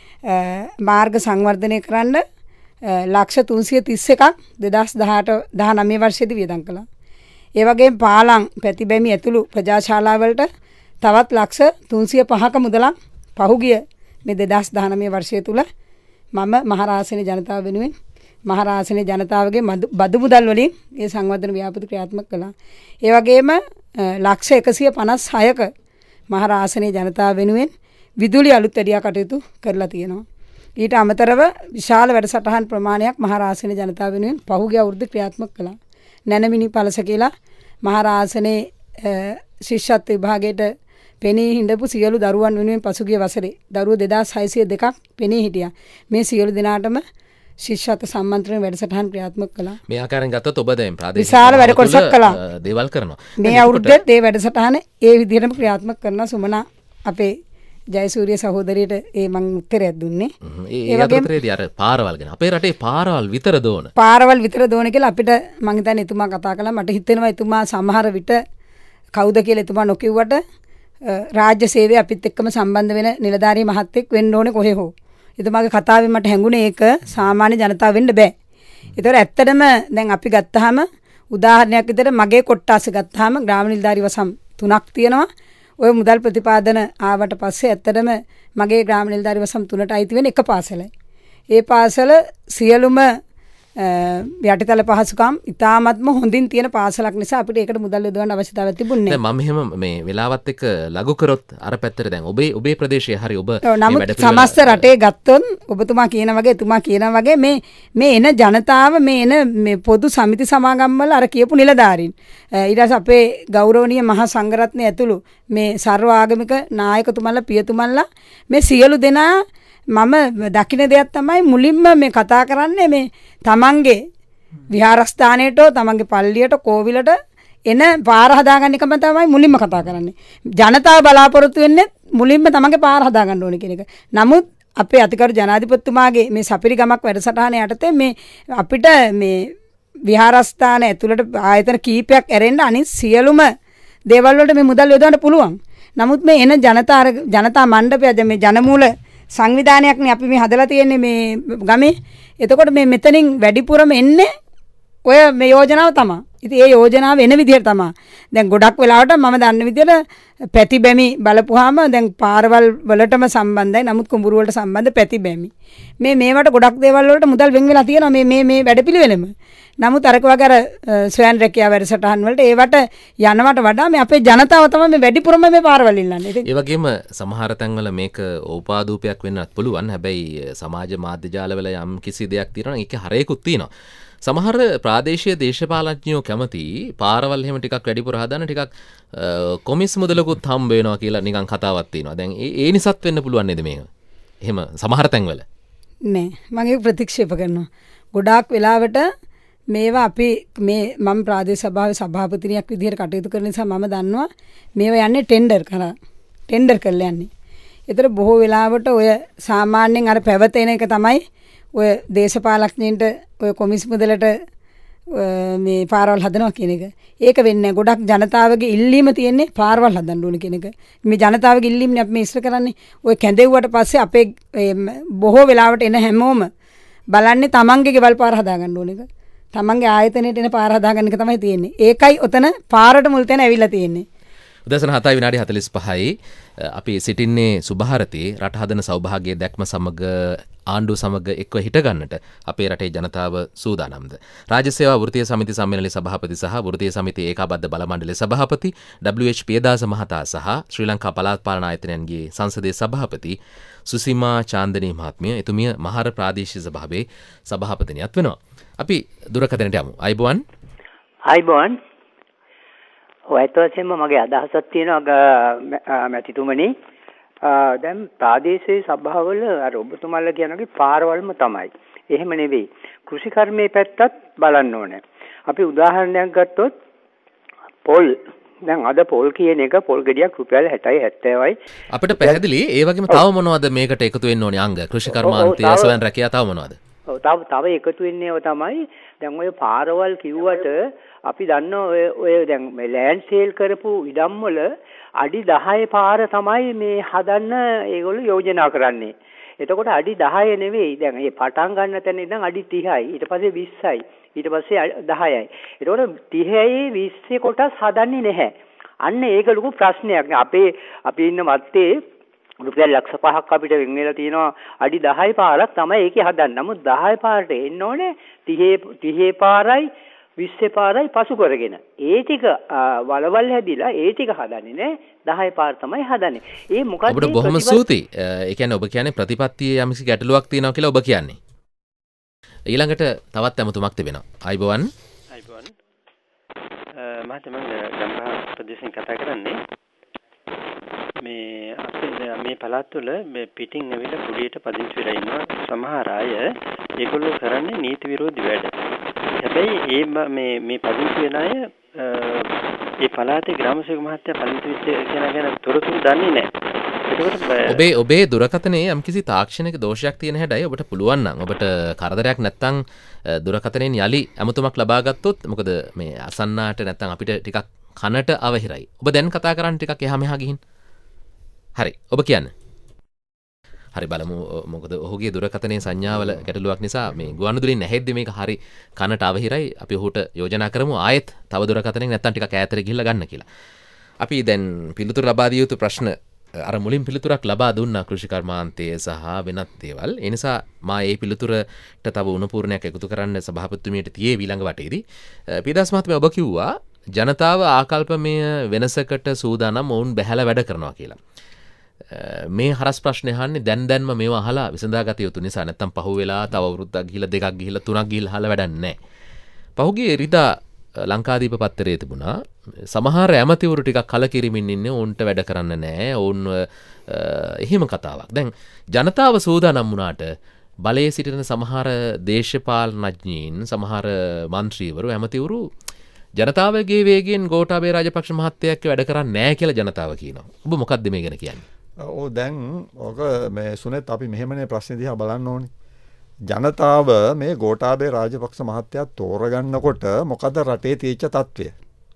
මාර්ග සංවර්ධනය කරන්න ලක්ෂ තුන්සිය තිස් එකක් දෙදහස් දහඅට දහනවය වර්ෂයේදී වියදම් කළා. ඒ වගේම පාලම් පැතිබැමි ඇතුළු ප්‍රජාශාලා වලට තවත් ලක්ෂ තුන්සිය පහක මුදලක් පහුගිය මේ දෙදහස් දහනවය වර්ෂය තුල මම මහරාසනේ ජනතාව වෙනුවෙන් මහරාසනේ ජනතාවගේ බදු මුදල් වලින් ඒ සංවර්ධන ව්‍යාපෘති ක්‍රියාත්මක කළා. ඒ වගේම ලක්ෂ එකසිය පනස් හයක මහරාසනේ ජනතාව වෙනුවෙන් විදුලි අලුත් වැඩියා කටයුතු කරලා තියෙනවා. ඊට අමතරව විශාල වැඩසටහන් ප්‍රමාණයක් මහරාසනේ ජනතාව වෙනුවෙන් පහුගිය අවුරුද්ද ක්‍රියාත්මක කළා. නැනමිනි පළස කියලා මහරාසනේ ශිෂ්‍යත්ව විභාගයට පෙනී හිඳපු සියලු දරුවන් වෙනුවෙන් පසුගිය වසරේ දරුවෝ දෙදාස් හයසිය දෙකක් පෙනී හිටියා. මේ සියලු දෙනාටම ශිෂ්‍යත්ව සම්මන්ත්‍රණ වැඩසටහන් ක්‍රියාත්මක කළා. මේ ආකාරයෙන් ගත්තොත් ඔබ දැන් ප්‍රාදේශීය විශාල වැඩ කොටසක් කළා. දේවල් කරනවා. මේ අවුරුද්දේ මේ වැඩසටහන ඒ විදිහටම ක්‍රියාත්මක කරන සුමනා අපේ ජයසූරිය සහෝදරියට ඒ මං උත්තරයක් දුන්නේ. ඒ වගේම අර පාරවල් ගැන අපේ රටේ පාරවල් විතර දෝන. පාරවල් විතර දෝන කියලා අපිට මං හිතන්නේ එතුමා කතා කළා. මට හිතෙනවා එතුමා සමහර විට කවුද කියලා එතුමා නොකියුවට රාජ්‍ය සේවය අපිත් එක්කම සම්බන්ධ වෙන නිලධාරී මහත්තයෙක් වෙන්න ඕනේ කොහේ හෝ. එතුමාගේ කතාවෙන් මට හැඟුණේ ඒක සාමාන්‍ය ජනතාව වෙන්න බෑ. ඒතකොට ඇත්තටම දැන් අපි ගත්තාම උදාහරණයක් විදිහට මගේ කොට්ටාස ගත්තාම ග්‍රාම නිලධාරී වසම් තුනක් තියෙනවා. ඔය මුදල් ප්‍රතිපාදන ආවට පස්සේ ඇත්තටම මගේ ග්‍රාම නිලධාරී වසම් තුනට අයිති වෙන එක පාසලයි. ඒ පාසල සියලුම යටිතල පහසුකම් ඉතාමත්ම හොඳින් තියෙන පාසලක් නිසා අපිට ඒකට මුදල් යොදවන්න අවශ්‍යතාවයක් තිබුණේ නැහැ. දැන් මම මෙහෙම මේ වෙලාවත් එක්ක ලඝු කරොත් අර පැත්තට දැන් ඔබේ ඔබේ ප්‍රදේශයේ හරි ඔබ නමුත් සමස්ත රටේ ගත්තොත් ඔබතුමා කියන වගේ එතුමා කියන වගේ මේ මේ එන ජනතාව මේ එන මේ පොදු සමිති සමාගම් වල අර කියපු නිලධාරීන් ඊට පස්සේ අපේ ගෞරවනීය මහා සංඝරත්නය ඇතුළු මේ සර්ව ආගමික නායකතුමන්ලා පියතුමන්ලා මේ සියලු දෙනා මම දකින්න දෙයක් තමයි මුලින්ම මේ කතා කරන්නේ මේ තමන්ගේ විහාරස්ථානයට තමන්ගේ පල්ලියට කෝවිලට එන පාර හදාගන්න එකම තමයි මුලින්ම කතා කරන්නේ. ජනතාව බලාපොරොත්තු වෙන්නේ මුලින්ම තමන්ගේ පාර හදාගන්න ඕනේ කියන එක. නමුත් අපේ අතිකරු ජනාධිපතිතුමාගේ මේ සපිරි ගමක් වැඩසටහන යටතේ මේ අපිට මේ විහාරස්ථාන ඇතුළට ආයතන කීපයක් ඇරෙන්න අනිත් සියලුම දේවල් වලට මේ මුදල් යොදවන්න පුළුවන්. නමුත් මේ එන ජනතා ජනතා මණ්ඩපය මේ ජනමූල සංවිධානයක්නේ අපි මේ හදලා තියෙන්නේ මේ ගමේ. එතකොට මේ මෙතනින් වැඩිපුරම එන්නේ ඔය මේ යෝජනාව තමයි. ඉතින් ඒ යෝජනාව එන විදිහට තමයි. දැන් ගොඩක් වෙලාවට මම දන්න විදිහට පැති බැමි බලපුවාම දැන් පාරවල් වලටම සම්බන්ධයි. නමුත් කුඹුරු වලට සම්බන්ධ පැති බැමි. මේ මේවට ගොඩක් දේවල් වලට මුදල් වෙන් වෙලා තියෙනවා මේ මේ මේ වැඩපිළිවෙලෙම. නමුත් අරක වගේ අර ස්වයන් රැකියාව වැඩසටහන් වලට ඒවට යනවට වඩා මේ අපේ ජනතාව තමයි මේ වැඩිපුරම මේ පාරවල් ඉල්ලන්නේ. ඉතින් ඒ වගේම සමහර තැන්වල මේක ඕපාදූපයක් වෙන්නත් පුළුවන්. හැබැයි සමාජ මාධ්‍ය ජාලවල යම් කිසි දෙයක් තියෙනවා ඒකේ හරයකුත් තියෙනවා. සමහර ප්‍රාදේශීය දේශපාලඥයෝ කැමති පාරවල් එහෙම ටිකක් වැඩිපුර හදන්න ටිකක් කොමිස් මුදලකුත් හම්බ වෙනවා කියලා නිකන් කතාවක් තියෙනවා. දැන් ඒ ඒ නිසාත් වෙන්න පුළුවන් නේද මේක? එහෙම සමහර තැන්වල නෑ මම ඒක ප්‍රතික්ෂේප කරනවා. ගොඩාක් වෙලාවට මේවා අපි මේ මම ප්‍රාදේශ සභාවේ සභාපතිනියක් විදිහට කටයුතු කරන නිසා මම දන්නවා මේවා යන්නේ ටෙන්ඩර් කරා. ටෙන්ඩර් කරලා යන්නේ. ඒතර බොහෝ වෙලාවට ඔය සාමාන්‍යයෙන් අර පැවතෙන එක තමයි ඔය දේශපාලඥයින්ට ඔය කොමිස් මුදලට මේ පාරවල් හදනවා කියන එක. ඒක වෙන්නේ නැහැ. ගොඩක් ජනතාවගේ ඉල්ලීම තියෙන්නේ පාරවල් හදන්න ඕන කියන එක. මේ ජනතාවගේ ඉල්ලීමනේ අපි මේ ඉස්සර කරන්නේ. ඔය කැඳෙව්වට පස්සේ අපේ බොහෝ වෙලාවට එන හැමෝම බලන්නේ තමන්ගේ ගෙවල් පාර හදාගන්න ඕන එක. තමන්ගේ ආයතනයට එන පාර හදාගන්න එක තමයි තියෙන්නේ. ඒකයි ඔතන පාරට මුල් තැන ඇවිල්ලා තියෙන්නේ. උදෑසන හතයි විනාඩි හතළිස් පහයි අපි සිටින්නේ සුභාරතී රට හදන සෞභාග්‍ය දැක්ම සමග ආණ්ඩුව සමග එක්ව හිටගන්නට අපේ රටේ ජනතාව සූදානම්ද. රාජ්‍ය සේවා වෘත්තීය සමිති සම්මේලනයේ සභාපති සහ වෘත්තීය සමිති ඒකාබද්ධ බල මණ්ඩලයේ සභාපති ඩබ්ලිව් එච් පියදාස මහතා සහ ශ්‍රී ලංකා පළාත් පාලන ආයතනයන්ගේ සංසදීය සභාපති සුසීමා චාන්දනී මහත්මිය එතුමිය මහර ප්‍රාදේශීය සභාවේ සභාපතිනියක් වෙනවා. අපි දුරකථනයට යමු. අයිබෝන්. අයිබෝන්. ඔයත් වශයෙන්ම මගේ අදහසක් තියෙනවා මැතිතුමනි. දැන් ප්‍රාදේශීය සභාවල අර ඔබතුමාලා කියනගේ පාරවල්ම තමයි. එහෙම නෙවෙයි. කෘෂිකර්මයේ පැත්තත් බලන්න ඕනේ. අපි උදාහරණයක් ගත්තොත් පොල් දැන් අද පොල් කියන එක පොල් ගෙඩියක් රුපියල් හැටයි හැත්තෑවයි. අපිට පැහැදිලි ඒ වගේම තව මොනවද මේකට එකතු වෙන්න ඕනේ අංග? කෘෂිකර්මාන්තය ස්වයං රැකියාව තව මොනවද? ඔව් තව තව එකතු වෙන්නේව තමයි දැන් ඔය පාරවල් කිව්වට අපි දන්න ඔය ඔය දැන් මේ ලෑන්ඩ් සේල් කරපු ඉඩම් වල අඩි දහය පාර තමයි මේ හදන්න ඒගොල්ලෝ යෝජනා කරන්නේ. එතකොට අඩි දහය නෙවෙයි දැන් මේ පටන් ගන්න තැන ඉඳන් අඩි තිහයි ඊට පස්සේ විස්සයි ඊට පස්සේ දහයයි. එතකොට තිහයි විස්සයි කොටස් හදන්නේ නැහැ. අන්න ඒක ලොකු ප්‍රශ්නයක්. අපේ අපි ඉන්න මත්තේ රුපියල් ලක්ෂ පහක් අපිට වෙන් වෙලා තියෙනවා අඩි දහය පාරක් තමයි ඒකේ හදන්න. නමුත් දහය පාරට එන්න ඕනේ තිහේ පාරයි විස්සේ පාරයි පසු කරගෙන. ඒ ටික වලවල් හැදිලා ඒ ටික හදන්නේ නෑ දහය පාර තමයි හදන්නේ. ඒ මොකද ඔබට බොහොම ස්තුතියි. ඒ කියන්නේ ඔබ කියන්නේ ප්‍රතිපත්තියේ යම්කිසි ගැටලුවක් තියෙනවා කියලා ඔබ කියන්නේ. ඊළඟට තවත් ඇමතුමක් තිබෙනවා. අයිබෝන්. අයිබෝන්. මහත්මයා මම ගම්පහ ප්‍රදේශයෙන් කතා කරන්නේ. මේ අපේ මේ පළාත් වල මේ පිටින් ඇවිල්ලා කුඩියට පදිංචි වෙලා ඉන්නවා සමහර අය. ඒගොල්ලෝ කරන්නේ නීති විරෝධී වැඩ. හැබැයි ඒ මේ මේ පදිංචි වෙන අය ඒ පළාතේ ග්‍රාම සේවක මහත්තයා පදිංචි වෙච්ච කෙනා ගැන තොරතුරු දන්නේ නැහැ. ඔබේ ඔබේ දුරකථනයේ යම්කිසි තාක්ෂණික දෝෂයක් තියෙන හැඩයි ඔබට පුළුවන් නම් ඔබට කරදරයක් නැත්නම් දුරකථනයෙන් යලි ඇමතුමක් ලබා ගත්තොත් මොකද මේ අසන්නාට නැත්නම් අපිට ටිකක් කනට අවහිරයි. ඔබ දැන් කතා කරන්නේ ටිකක් එහා මෙහා ගිහින්. හරි ඔබ කියන්න. හරි බලමු මොකද ඔහුගේ දුරකථනයේ සංඥාවල ගැටලුවක් නිසා මේ ගුවන්විදුලියෙන් නැහෙද්දි මේක හරි කනට අවහිරයි. අපි ඔහුට යෝජනා කරමු ආයෙත් තව දුරකථනයක් නැත්නම් ටිකක් ඈතට ගිහිල්ලා ගන්න කියලා. අපි දැන් පිළිතුරු ලබා දිය යුතු ප්‍රශ්න අර මුලින් පිළිතුරක් ලබා දුන්නා කෘෂිකර්මාන්තයේ සහ වෙනත් දේවල්. ඒ නිසා මා මේ පිළිතුරට තව උණුපූර්ණයක් එකතු කරන්න සභාපතිතුමියට තියේ ඊළඟ වටේදී. පියදාස මහත්මයා ඔබ කිව්වා ජනතාව ආකල්පමය වෙනසකට සූදානම් වුන් බැහැලා වැඩ කරනවා කියලා. මේ හරස් ප්‍රශ්න අහන්නේ දැන් දැන්ම මේවා අහලා විසඳාගත යුතු නිසා නැත්තම් පහුවෙලා තව අවුරුද්දක් ගිහිල්ලා දෙකක් ගිහිල්ලා තුනක් ගිහිල්ලා අහලා වැඩක් නැහැ. පහුගිය ඉරිදා ලංකාදීප පත්තරයේ තිබුණා සමහර ඇමතිවරු ටිකක් කලකිරීමෙන් ඉන්නේ ඕන්ට වැඩ කරන්න නැහැ. ඕන් එහෙම කතාවක්. දැන් ජනතාව සූදානම් වුණාට බලයේ සිටින සමහර දේශපාලනඥයින් සමහර මන්ත්‍රීවරු ඇමතිවරු ජනතාවගේ වේගෙන් ගෝඨාභය රාජපක්ෂ මහත්තයා වැඩ කරන්නේ නැහැ කියලා ජනතාව කියනවා. ඔබ මොකක්ද මේ ගැන කියන්නේ? ඔව් දැන් ඔක මේ සුනෙත් අපි මෙහෙමනේ ප්‍රශ්නේ දිහා බලන්න ඕනේ. ජනතාව මේ ගෝඨාභය රාජපක්ෂ මහත්තයා තෝරගන්නකොට මොකද රටේ තියෙච්ච තත්ත්වය?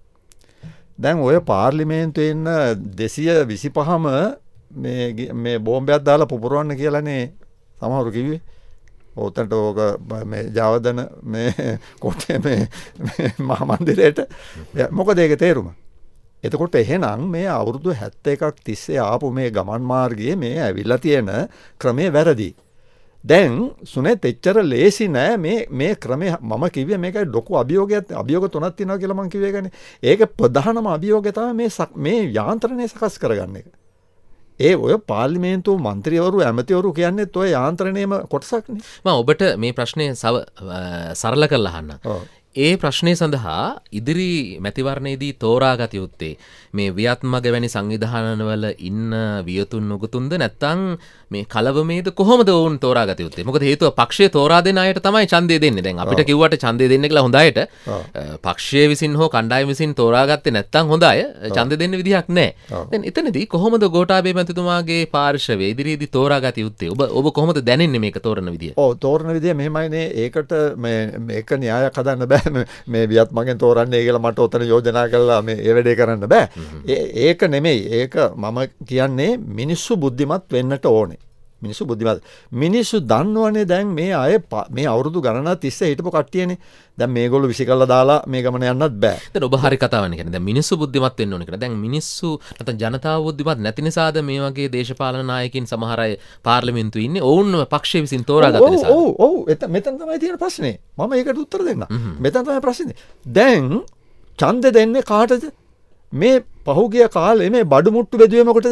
දැන් ඔය පාර්ලිමේන්තුවේ ඉන්න දෙසිය විසිපහම මේ මේ බෝම්බයක් දාලා පුපුරවන්න කියලානේ සමහරු කිව්වේ. ඔතනට ඕක මේ ජාවදන මේ කොටේ මේ මහා මන්දිරේට මොකද ඒක තේරුම? එතකොට එහෙනම් මේ අවුරුදු හැත්තෑ එකක් තිස්සේ ආපු මේ ගමන් මාර්ගයේ මේ ඇවිල්ලා තියෙන ක්‍රමේ වැරදි. දැන් සුනෙත් එච්චර ලේසි නෑ මේ මේ ක්‍රමේ මම කිව්වේ මේකයි ලොකු අභියෝගයක් අභියෝග තුනක් තියෙනවා කියලා මම කිව්වේ ඒකනේ. ඒක ප්‍රධානම අභියෝගය තමයි මේ මේ යාන්ත්‍රණය සකස් කරගන්න එක. ඒ ඔය පාර්ලිමේන්තු මන්ත්‍රීවරු ඇමතිවරු කියන්නේත් ඔය යාන්ත්‍රණයේම කොටසක්නේ. මම ඔබට මේ ප්‍රශ්නේ සරල කරලා අහන්න. ඒ ප්‍රශ්නය සඳහා ඉදිරි මැතිවරණයේදී තෝරාගත යුත්තේ මේ වියත්මග වැනි සංවිධානවල ඉන්න වියතුන් නුගතුන්ද නැත්නම් මේ කලවමේද කොහොමද වුන් තෝරාගත යුත්තේ? මොකද හේතුව පක්ෂය තෝරා දෙන අයට තමයි ඡන්දය දෙන්නේ. දැන් අපිට කිව්වට ඡන්දය දෙන්න කියලා හොඳ අයට පක්ෂය විසින් හෝ කණ්ඩායම විසින් තෝරාගත්තේ නැත්නම් හොඳ අය ඡන්දය දෙන්න විදිහක් නැහැ. දැන් එතනදී කොහොමද ගෝඨාභය මැතිතුමාගේ පාර්ශවය ඉදිරියේදී තෝරාගත යුත්තේ? ඔබ ඔබ කොහොමද දැනෙන්නේ මේක තෝරන විදිය? ඔව් තෝරන විදිය මෙහෙමයිනේ. ඒකට මේ මේක න්‍යායක් හදන්න බෑ. මේ වියත් මගෙන් තෝරන්නේ කියලා මට ඔතන යෝජනා කළා මේ ඒ වැඩේ කරන්න බෑ. ඒක නෙමෙයි. ඒක මම කියන්නේ මිනිස්සු බුද්ධිමත් වෙන්නට ඕනේ. මිනිස්සු බුද්ධිමත්. මිනිස්සු දන්නවනේ දැන් මේ අය මේ අවුරුදු ගණනක් තිස්සේ හිටපු කට්ටියනේ. දැන් මේගොල්ලෝ විසිකල්ලා දාලා මේ ගමන යන්නත් බෑ. දැන් ඔබ හරි කතාවන්නේ කියන්නේ. දැන් මිනිස්සු බුද්ධිමත් වෙන්න ඕනේ කියලා. දැන් මිනිස්සු නැත්නම් ජනතාව බුද්ධිමත් නැති නිසාද මේ වගේ දේශපාලන නායකින් සමහර අය පාර්ලිමේන්තුවේ ඉන්නේ. ඔවුන්ව පක්ෂය විසින් තෝරාගත්ත නිසා. ඔව් ඔව් ඔව් මෙතන තමයි තියෙන ප්‍රශ්නේ. මම ඒකට උත්තර දෙන්න. මෙතන තමයි ප්‍රශ්නේ. දැන් ඡන්දෙ දෙන්නේ කාටද? මේ පහුගිය කාලේ මේ බඩු මුට්ටු බෙදුවේ මොකටද?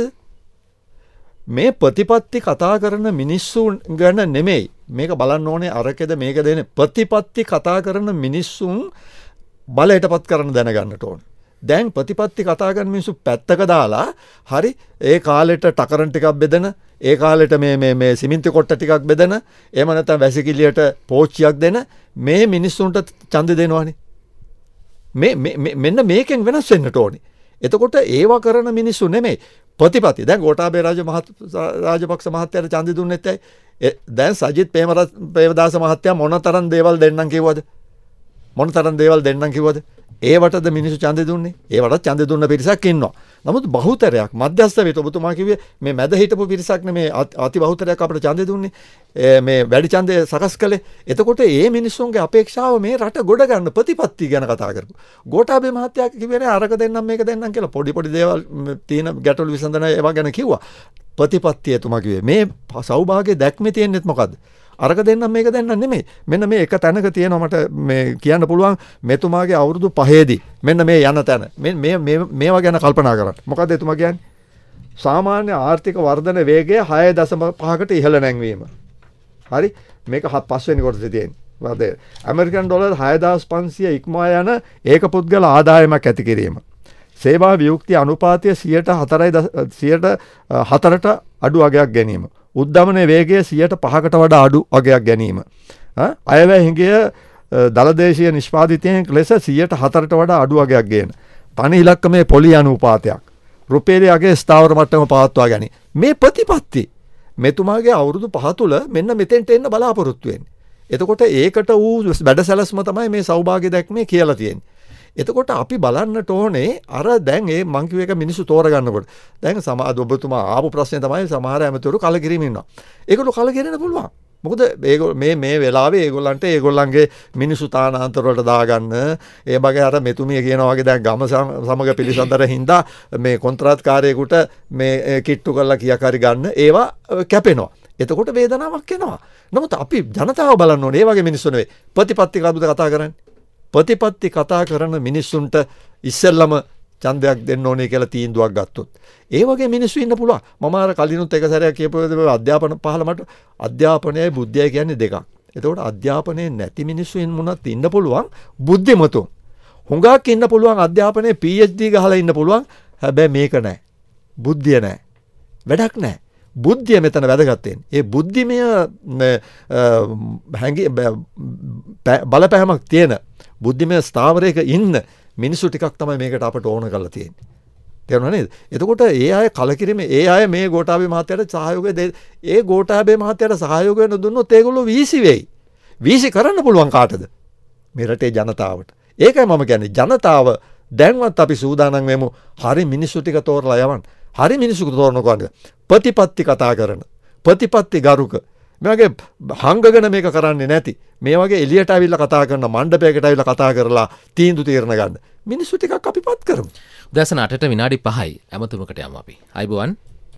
මේ ප්‍රතිපත්ති කතා කරන මිනිස්සුන් ගැන නෙමෙයි මේක බලන්න ඕනේ. අරකෙද මේක දෙන්නේ ප්‍රතිපත්ති කතා කරන මිනිස්සුන් බලයටපත් කරන දැනගන්නට ඕනේ. දැන් ප්‍රතිපත්ති කතා කරන මිනිස්සු පැත්තක දාලා හරි ඒ කාලෙට ටකරන් ටිකක් බෙදෙන, ඒ කාලෙට මේ මේ මේ සිමෙන්ති කොට්ට ටිකක් බෙදෙන, එහෙම නැත්නම් වැසිකිළියට පෝච්චියක් දෙන මේ මිනිස්සුන්ට ඡන්දෙ දෙනවනේ. මේ මෙන්න මේකෙන් වෙනස් වෙන්නට ඕනේ. එතකොට ඒවා කරන මිනිස්සු නෙමෙයි ප්‍රතිපත්ති. දැන් ගෝඨාභය රාජපක්ෂ මහත්තයාට ඡන්දෙ දුන්නෙත් ඇයි? දැන් සජිත් ප්‍රේමදාස මහත්තයා මොනතරම් දේවල් දෙන්නම් කිව්වද? මොනතරම් දේවල් දෙන්නම් කිව්වද? ඒවටද මිනිස්සු ඡන්දෙ දුන්නේ? ඒවට ඡන්දෙ දුන්න පිරිසක් ඉන්නවා. නමුත් බහුතරයක් මධ්‍යස්ථ වේත ඔබතුමා කිව්වේ මේ මැද හිටපු පිරිසක් නෙමේ අති බහුතරයක් අපිට ඡන්දෙ දුන්නේ. මේ වැඩි ඡන්දය සකස් කළේ. එතකොට මේ මිනිස්සුන්ගේ අපේක්ෂාව මේ රට ගොඩ ගන්න ප්‍රතිපත්ති ගැන කතා කරපු. ගෝඨාභය මහත්තයා කිව්වේ අරක දෙන්නම් මේක දෙන්නම් කියලා පොඩි පොඩි දේවල් තියෙන ගැටලු විසඳන ඒවා ගැන කිව්වා. ප්‍රතිපත්තිය එතුමා කිව්වේ මේ සෞභාග්‍ය දැක්මේ තියෙන්නේත් මොකද්ද? අරක දෙන්නම් මේක දෙන්නම් නෙමෙයි. මෙන්න මේ එක තැනක තියෙනවා මට මේ කියන්න පුළුවන් මෙතුමාගේ අවුරුදු පහේදී මෙන්න මේ යන තැන. මේ මේ මේවා ගැන කල්පනා කරන්න. මොකද්ද එතුමා කියන්නේ? සාමාන්‍ය ආර්ථික වර්ධන වේගය හය දශම පහකට ඉහළ නැංවීම. හරි? මේක පස්වෙනි කොටසේ තියෙන්නේ. ඇමරිකන් ඩොලර් හයදාස් පන්සිය ඉක්මවා යන ඒක පුද්ගල ආදායමක් ඇති කිරීම. සේවා වියුක්ති අනුපාතය සියයට හතරට අඩු අගයක් ගැනීම. උද්ධමන වේගය සියයට පහකට වඩා අඩු අගයක් ගැනීම. අයවැය හිඟය දළදේශීය නිෂ්පාදිතයෙන් ලෙස සියයට හතරට වඩා අඩු අගයක් ගේන. පණ ඉලක්කමේ පොලි අනුපාතයක්. රුපියලේ අගේ ස්ථාවර මට්ටම පවත්වා ගැනීම. මේ ප්‍රතිපත්ති මෙතුමාගේ අවුරුදු පහ තුළ මෙන්න මෙතෙන්ට එන්න බලාපොරොත්තු වෙන්නේ. එතකොට ඒකට ඌ වැඩ සැලැස්ම තමයි මේ සෞභාග්‍ය දැක්මේ කියලා තියෙන්නේ. එතකොට අපි බලන්නට ඕනේ අර දැන් ඒ මං කිව්ව එක මිනිස්සු තෝරගන්නකොට. දැන් සමාජ ඔබතුමා ආපු ප්‍රශ්නේ තමයි සමහර ඇමතිවරු කලකිරීම ඉන්නවා. ඒගොල්ලෝ කලකිරෙන්න පුළුවන්. මොකද මේ මේ වෙලාවේ ඒගොල්ලන්ට ඒගොල්ලන්ගේ මිනිස්සු තානාන්තර වලට දාගන්න ඒ බගේ අර මෙතුමිය කියනවා වගේ දැන් ගම සමග පිළිසඳර හින්දා මේ කොන්ත්‍රාත්කාරයෙකුට මේ කිට්ටු කරලා කියක් හරි ගන්න ඒවා කැපෙනවා. එතකොට වේදනාවක් එනවා. නමුත් අපි ජනතාව බලන්න ඕනේ. ඒ වගේ මිනිස්සු නෙවෙයි. ප්‍රතිපත්ති කවුද කතා කරන්නේ? ප්‍රතිපත්ති කතා කරන මිනිස්සුන්ට ඉස්සෙල්ලම ඡන්දයක් දෙන්න ඕනේ කියලා තීන්දුවක් ගත්තොත් ඒ වගේ මිනිස්සු ඉන්න පුළුවන්. මම අර කලිනුත් එක සැරයක් කියපු අධ්‍යාපන පහල මට අධ්‍යාපනයයි බුද්ධියයි කියන්නේ දෙකක්. එතකොට අධ්‍යාපනයේ නැති මිනිස්සු ඉන්න මොනවත් ඉන්න පුළුවන් බුද්ධිමතුන්. හුඟක් ඉන්න පුළුවන් අධ්‍යාපනයේ පී එච් ඩී ගහලා ඉන්න පුළුවන්. හැබැයි මේක නැහැ. බුද්ධිය නැහැ. වැඩක් නැහැ. බුද්ධිය මෙතන වැදගත් වෙන්නේ. ඒ බුද්ධිමය හැඟි බලපෑමක් තියෙන බුද්ධිමය ස්ථාවරයක ඉන්න මිනිස්සු ටිකක් තමයි මේකට අපට ඕන කරලා තියෙන්නේ. තේරුණා නේද? එතකොට ඒ අය කලකිරීම ඒ අය මේ ගෝඨාභය මහත්තයාට සහයෝගය දෙයි. ඒ ගෝඨාභය මහත්තයාට සහයෝගය නොදුන්නොත් ඒගොල්ලෝ වීසි වෙයි. වීසි කරන්න පුළුවන් කාටද? මේ රටේ ජනතාවට. ඒකයි මම කියන්නේ ජනතාව දැන්වත් අපි සූදානම් වෙමු හරි මිනිස්සු ටික තෝරලා යවන්න. හරි මිනිස්සු තෝරනකොට ප්‍රතිපත්ති කතා කරන ප්‍රතිපත්ති ගරුක මේ වගේ හංගගෙන මේක කරන්නේ නැති මේ වගේ එළියට අවිල්ලා කතා කරන මණ්ඩපයකට අවිල්ලා කතා කරලා තීන්දුව తీරන ගන්න මිනිස්සු ටිකක් අපිපත් කරමු. උදෑසන අටට විනාඩි පහයි ඇමතුමකට යමු අපි. අයිබෝවන්.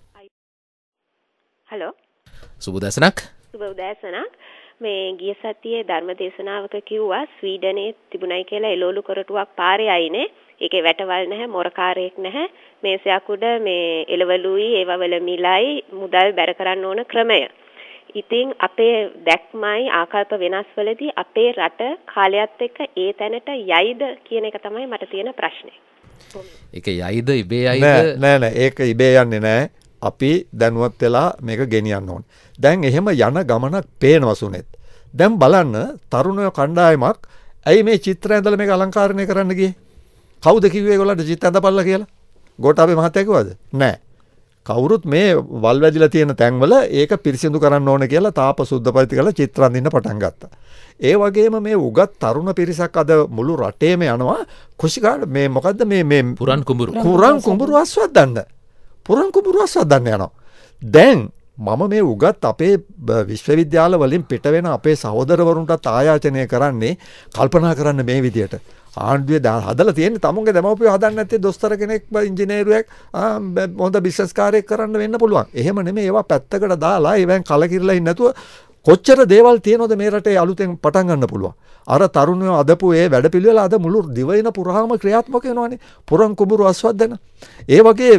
හලෝ. සුබ උදෑසනක්. සුබ උදෑසනක්. මේ ගිය සතියේ ධර්ම දේශනාවක කිව්වා ස්වීඩනයේ තිබුණයි කියලා එළවලු කොරටුවක් පාරේ අයිනේ. ඒකේ වැටවල් නැහැ, මොරකාරයක් නැහැ. මේසයක් උඩ මේ එළවලුයි ඒවවල මිලයි මුදල් බැර කරන්න ඕන ක්‍රමය. ඉතින් අපේ දැක්මයි ආකල්ප වෙනස්වලදී අපේ රට කාලයත් එක්ක ඒ තැනට යයිද කියන එක තමයි මට තියෙන ප්‍රශ්නේ. ඒක යයිද ඉබේ යයිද? නෑ නෑ නෑ ඒක ඉබේ යන්නේ නෑ. අපි දැනුවත් වෙලා මේක ගෙනියන්න ඕනේ. දැන් එහෙම යන ගමනක් පේනවා සුනෙත්. දැන් බලන්න තරුණ කණ්ඩායමක් ඇයි මේ චිත්‍ර ඇඳලා මේක අලංකාරණය කරන්න ගියේ? කවුද කිව්වේ ඒගොල්ලන්ට චිත්‍ර ඇඳපල්ලා කියලා? ගෝඨාභය මහත්තයා කිව්වද? නෑ. කවුරුත් මේ වල් වැදිලා තියෙන තැන්වල ඒක පිරිසිදු කරන්න ඕන කියලා තාප සුද්ධ පරිදි කරලා චිත්‍ර අඳින්න පටන් ගත්තා. ඒ වගේම මේ උගත් තරුණ පිරිසක් අද මුළු රටේම යනවා කුෂිකාඩ මේ මොකද්ද මේ මේ පුරන් කුඹුරු පුරන් කුඹුරු අස්වද්දන්න. පුරන් කුඹුරු අස්වද්දන්න යනවා. දැන් මම මේ උගත් අපේ විශ්වවිද්‍යාල වලින් පිට වෙන අපේ සහෝදරවරුන්ටත් ආයාචනය කරන්නේ කල්පනා කරන්න මේ විදියට. ආණ්ඩුවේ හදලා තියෙන්නේ තමුන්ගේ දෙමව්පියෝ හදන්නේ නැත්තේ දොස්තර කෙනෙක් ඉංජිනේරුවෙක් හොඳ බිස්නස් කාර්යයක් කරන්න වෙන්න පුළුවන්. එහෙම නෙමෙයි ඒවා පැත්තකට දාලා ඒවෙන් කලකිරලා ඉන්නේ නැතුව කොච්චර දේවල් තියෙනවද මේ රටේ අලුතෙන් පටන් ගන්න පුළුවන්. අර තරුණයෝ අදපු ඒ වැඩපිළිවෙල අද මුළු දිවයින පුරාම ක්‍රියාත්මක වෙනවානේ. පුරන් කුඹුරු අස්වද්දන. ඒ වගේ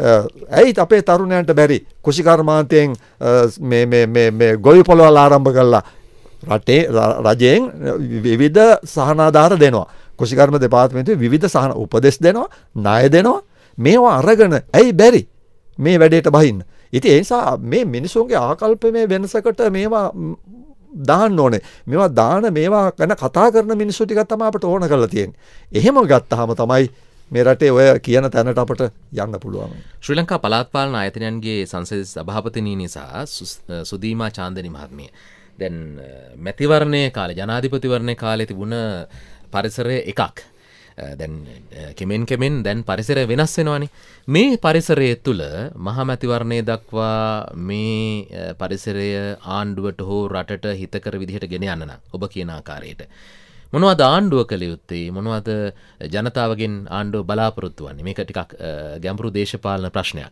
ඇයි අපේ තරුණයන්ට බැරි කුෂිකර්මාන්තයෙන් මේ මේ මේ මේ ගොවි පොළවල් ආරම්භ කළා රටේ රජයෙන් විවිධ සහනාධාර දෙනවා. කුෂිකර්ම දෙපාර්තමේන්තුවේ විවිධ සහන උපදෙස් දෙනවා, ණය දෙනවා. මේවා අරගෙන ඇයි බැරි මේ වැඩේට බහින්න. ඉතින් ඒ නිසා මේ මිනිසුන්ගේ ආකල්පමේ වෙනසකට මේවා දාන්න ඕනේ. මේවා දාන මේවා ගැන කතා කරන මිනිස්සු ටිකක් තමයි අපට ඕන කරලා තියෙන්නේ. එහෙම ගත්තාම තමයි මේ රටේ ඔය කියන තැනට අපට යන්න පුළුවන්. ශ්‍රී ලංකා පළාත් පාලන ආයතනයන්ගේ සංසද සභාපතිනි නිසා සුදීමා චාන්දනි මහත්මිය දැන් මැතිවරණයේ කාලේ ජනාධිපතිවරණයේ කාලේ තිබුණ පරිසරය එකක්. දැන් කෙමෙන් කෙමෙන් දැන් පරිසරය වෙනස් වෙනවානේ. මේ පරිසරය තුළ මහමැතිවරණය දක්වා මේ පරිසරය ආණ්ඩුවට හෝ රටට හිතකර විදිහට ගෙන යන්න නම් ඔබ කියන ආකාරයට මොනවද ආණ්ඩුව කළ යුත්තේ? මොනවද ජනතාවගෙන් ආණ්ඩුව බලාපොරොත්තු වෙන්නේ? මේක ටිකක් ගැඹුරු දේශපාලන ප්‍රශ්නයක්.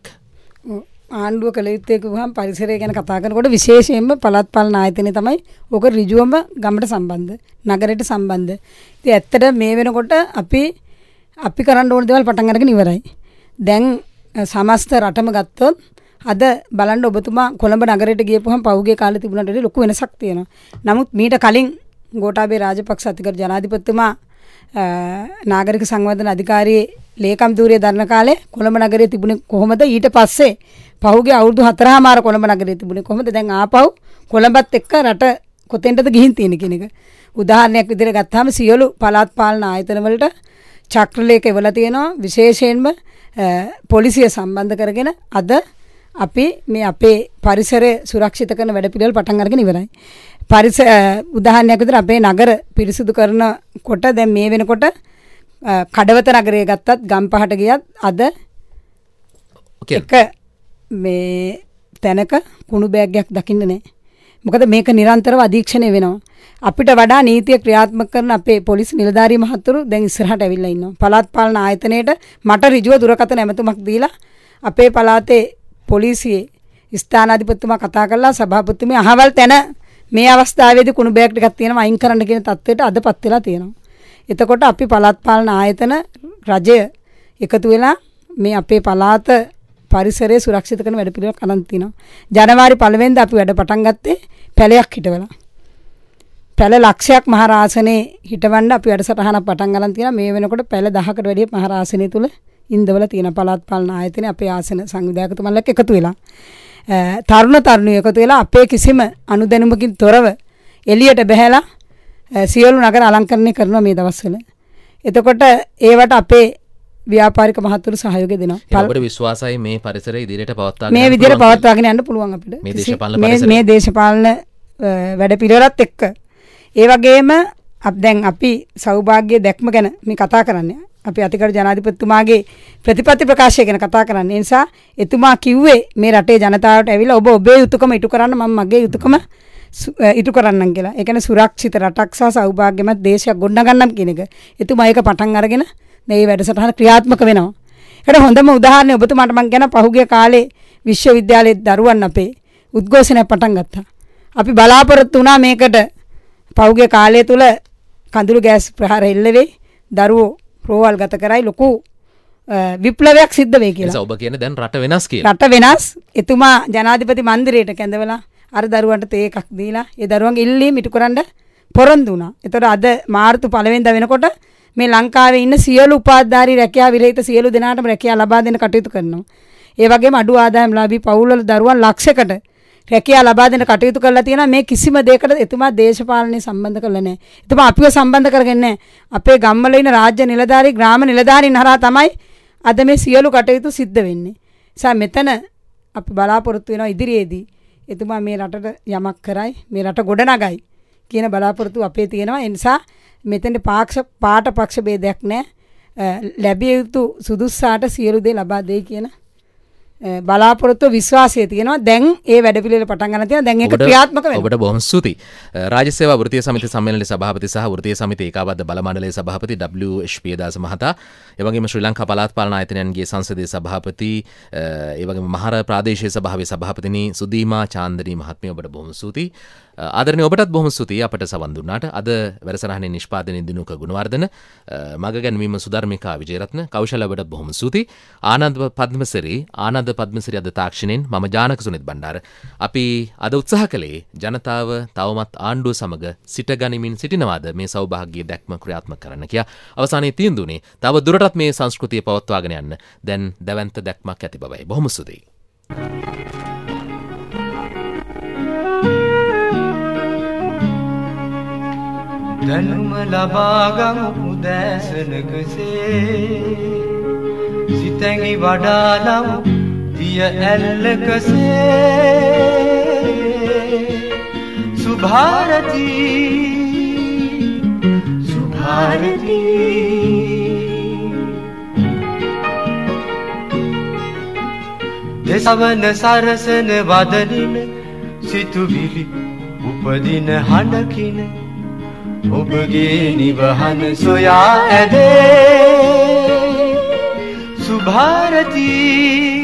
ආණ්ඩුව කළ යුත්තේ කිව්වහම පරිසරය ගැන කතා කරනකොට විශේෂයෙන්ම පළාත් පාලන ආයතනය තමයි ඕක ඍජුවම ගමට සම්බන්ධ, නගරයට සම්බන්ධ. ඉතින් ඇත්තට මේ වෙනකොට අපි අපි කරන්න ඕන දේවල් පටන් අරගෙන ඉවරයි. දැන් සමස්ත රටම ගත්තොත් අද බලන්න ඔබතුමා කොළඹ නගරයට ගියපුවහම පහුගිය කාලේ තිබුණට වඩා ලොකු වෙනසක් තියෙනවා. නමුත් මීට කලින් ගෝඨාභය රාජපක්ෂ අතිගරු ජනාධිපතිතුමා නාගරික සංවර්ධන අධිකාරියේ ලේකම් ධූරය දරන කාලේ කොළඹ නගරයේ තිබුණේ කොහොමද? ඊට පස්සේ පහුගිය අවුරුදු හතරමාර කොළඹ නගරයේ තිබුණේ කොහොමද? දැන් ආපහු කොළඹත් එක්ක රට කොතෙන්ටද ගිහින් තියෙන කියන එක. උදාහරණයක් විදිහට ගත්තාම සියලු පළාත් පාලන ආයතන වලට චක්‍රලේඛ එවලා තියෙනවා. විශේෂයෙන්ම පොලිසිය සම්බන්ධ කරගෙන අද අපි මේ අපේ පරිසරය සුරක්ෂිත කරන වැඩපිළිවෙල පටන් අරගෙන ඉවරයි. පරිස උදාහරණයක් විදිහට අපේ නගර පිරිසිදු කරනකොට දැන් මේ වෙනකොට කඩවත නගරය ගත්තත් ගම්පහට ගියත් අද එක මේ තැනක කුණු බෑග්යක් දකින්න නැහැ. මොකද මේක නිරන්තරව අධීක්ෂණය වෙනවා. අපිට වඩා නීතිය ක්‍රියාත්මක කරන අපේ පොලිස් නිලධාරී මහතුරු දැන් ඉස්සරහට ඇවිල්ලා ඉන්නවා. පළාත් පාලන ආයතනයේට මට ඍජුව දුරකථන ඇමතුමක් දීලා අපේ පළාතේ පොලිසියේ ස්ථානාධිපතිතුමා කතා කරලා සභාපතිතුමිය අහවල් තැන මේ අවස්ථාවේදී කුණු බෑග් ටිකක් තියෙනවා අයින් කරන්න කියන තත්ත්වයට අදපත් වෙලා තියෙනවා. එතකොට අපි පළාත් පාලන ආයතන රජය එකතු වෙලා මේ අපේ පළාත පරිසරය සුරක්ෂිත කරන වැඩපිළිවෙලක් අරන් තිනවා. ජනවාරි පළවෙනිදා අපි වැඩ පටන් ගත්තේ පැලයක් හිටවලා. පැල ලක්ෂයක් මහරාසනේ හිටවන්න අපි වැඩසටහනක් පටන් ගන්න තියෙනවා. මේ වෙනකොට පැල දහකට වැඩිය මහරාසනේ තුල ඉන්දවල තියෙන පළාත් පාලන ආයතනයේ අපේ ආසන සංවිධායකතුමන්ලක් එකතු වෙලා. තරුණ තරුණියෝ එකතු වෙලා අපේ කිසිම අනුදැනුමකින් තොරව එළියට බැහැලා සියලු නගර අලංකරණය කරනවා මේ දවස්වල. එතකොට ඒවට අපේ ව්‍යාපාරික මහතුරු සහයෝගය දෙනවා. අපිට විශ්වාසයි මේ පරිසරය ඉදිරියට පවත්වාගෙන මේ විදිහට පවත්වාගෙන යන්න පුළුවන් අපිට. මේ දේශපාලන මේ මේ දේශපාලන වැඩ පිළිවෙලත් එක්ක. ඒ වගේම අප දැන් අපි සෞභාග්‍ය දැක්ම ගැන මේ කතා කරන්නේ. අපි අතිගරු ජනාධිපතිතුමාගේ ප්‍රතිපත්ති ප්‍රකාශය ගැන කතා කරන්නේ. ඒ නිසා එතුමා කිව්වේ මේ රටේ ජනතාවට ඇවිල්ලා ඔබ ඔබේ යුතුයකම ඉටු කරන්න මම මගේ යුතුයකම ඉටු කරන්නම් කියලා. ඒ කියන්නේ සුරක්ෂිත රටක් සහ සෞභාග්‍යමත් දේශයක් ගොඩනගන්නම් කියන එක. එතුමා ඒක පටන් අරගෙන මේ වැඩසටහන ක්‍රියාත්මක වෙනවා. ඒකට හොඳම උදාහරණය ඔබතුමාට මම කියන පහුගිය කාලේ විශ්වවිද්‍යාලයේ දරුවන් අපේ උද්ඝෝෂණයක් පටන් ගත්තා. අපි බලාපොරොත්තු වුණා මේකට පහුගිය කාලය තුල කඳුළු ගෑස් ප්‍රහාර එල්ල වෙයි. දරුවෝ රෝවල් ගත කරයි ලොකු විප්ලවයක් සිද්ධ වෙයි කියලා. ඔබ කියන්නේ දැන් රට වෙනස් කියලා. රට වෙනස්. එතුමා ජනාධිපති මන්දිරයට කැඳවලා අර දරුවන්ට තේ එකක් දීලා ඒ දරුවන්ගේ ඉල්ලීම ඉටු කරන්න පොරොන්දු වුණා. ඒතකොට අද මාර්තු පළවෙනිදා වෙනකොට මේ ලංකාවේ ඉන්න සියලු උපාධිධාරී රැකියා විරහිත සියලු දෙනාටම රැකියාව ලබා දෙන්න කටයුතු කරනවා. ඒ වගේම අඩු ආදායම්ලාභී පවුල්වල දරුවන් ලක්ෂයකට රැකියාව ලබා දෙන්න කටයුතු කරලා තියෙනවා. මේ කිසිම දෙයකට එතුමා දේශපාලනය සම්බන්ධ කරලා නැහැ. එතුමා අපිව සම්බන්ධ කරගෙන නැහැ. අපේ ගම්වල ඉන්න රාජ්‍ය නිලධාරී ග්‍රාම නිලධාරීන් හරහා තමයි අද මේ සියලු කටයුතු සිද්ධ වෙන්නේ. නිසා මෙතන අපි බලාපොරොත්තු වෙනවා ඉදිරියේදී එතුමා මේ රටට යමක් කරයි මේ රට ගොඩනගයි කියන බලාපොරොත්තු අපේ තියෙනවා. ඒ නිසා මෙතෙන්ට පාක්ෂ පාට පක්ෂ ભેදයක් නැහැ. ලැබිය යුතු සුදුස්සාට සියලු දේ ලබා දෙයි කියන බලාපොරොත්තු විශ්වාසය තියෙනවා. දැන් ඒ වැඩ පිළිවෙල පටන් ගන්න තියෙනවා. දැන් ඒක ක්‍රියාත්මක වෙනවා. ඔබට බොහොම ස්තුතියි. රාජ්‍ය සේවා වෘත්තීය සමිති සම්මේලනයේ සභාපති සහ වෘත්තීය සමිති ඒකාබද්ධ බල මණ්ඩලයේ සභාපති ඩබ්ලිව් එච් පියදාස මහතා, ඒ වගේම ශ්‍රී ලංකා පළාත් පාලන ආයතනයන්ගේ සංසදීය සභාපති, ඒ වගේම මහර ප්‍රාදේශීය සභාවේ සභාපතිනි සුදීමා චාන්දනී මහත්මිය ඔබට බොහොම ස්තුතියි. ආදරණීය ඔබටත් බොහොම ස්තුතියි අපට සවන් දුන්නාට. අද වැඩසටහනේ නිෂ්පාදනයේ දිනුක ගුණවර්ධන, මග ගැන්වීම සුධර්මිකා විජේරත්න, කෞශල ඔබට බොහොම ස්තුතියි. ආනන්ද පද්මසිරි ආනන්ද පද්මසිරි අද තාක්ෂණයෙන් මම ජානක සුනිත් බණ්ඩාර. අපි අද උත්සාහ කළේ ජනතාව තවමත් ආණ්ඩුව සමග සිට ගනිමින් සිටිනවාද මේ සෞභාග්‍ය දැක්ම ක්‍රියාත්මක කරන්න කියා. අවසානයේ තීන්දුවනේ තව දුරටත් මේ සංස්කෘතිය පවත්වාගෙන යන්න දැන් දැවැන්ත දැක්මක් ඇති බවයි. බොහොම ස්තුතියි. දැනුම ලබාගමු උදෑසනකසේ සිතැඟි වඩාලමු දිය ඇල්ලකසේ සුභාරතී සුභාරතී දෙසවන සරසන වදනින සිතුවිලි උපදින හඬකින ඔබගේ නිවහන සොයා ඇදේ සුභාරතී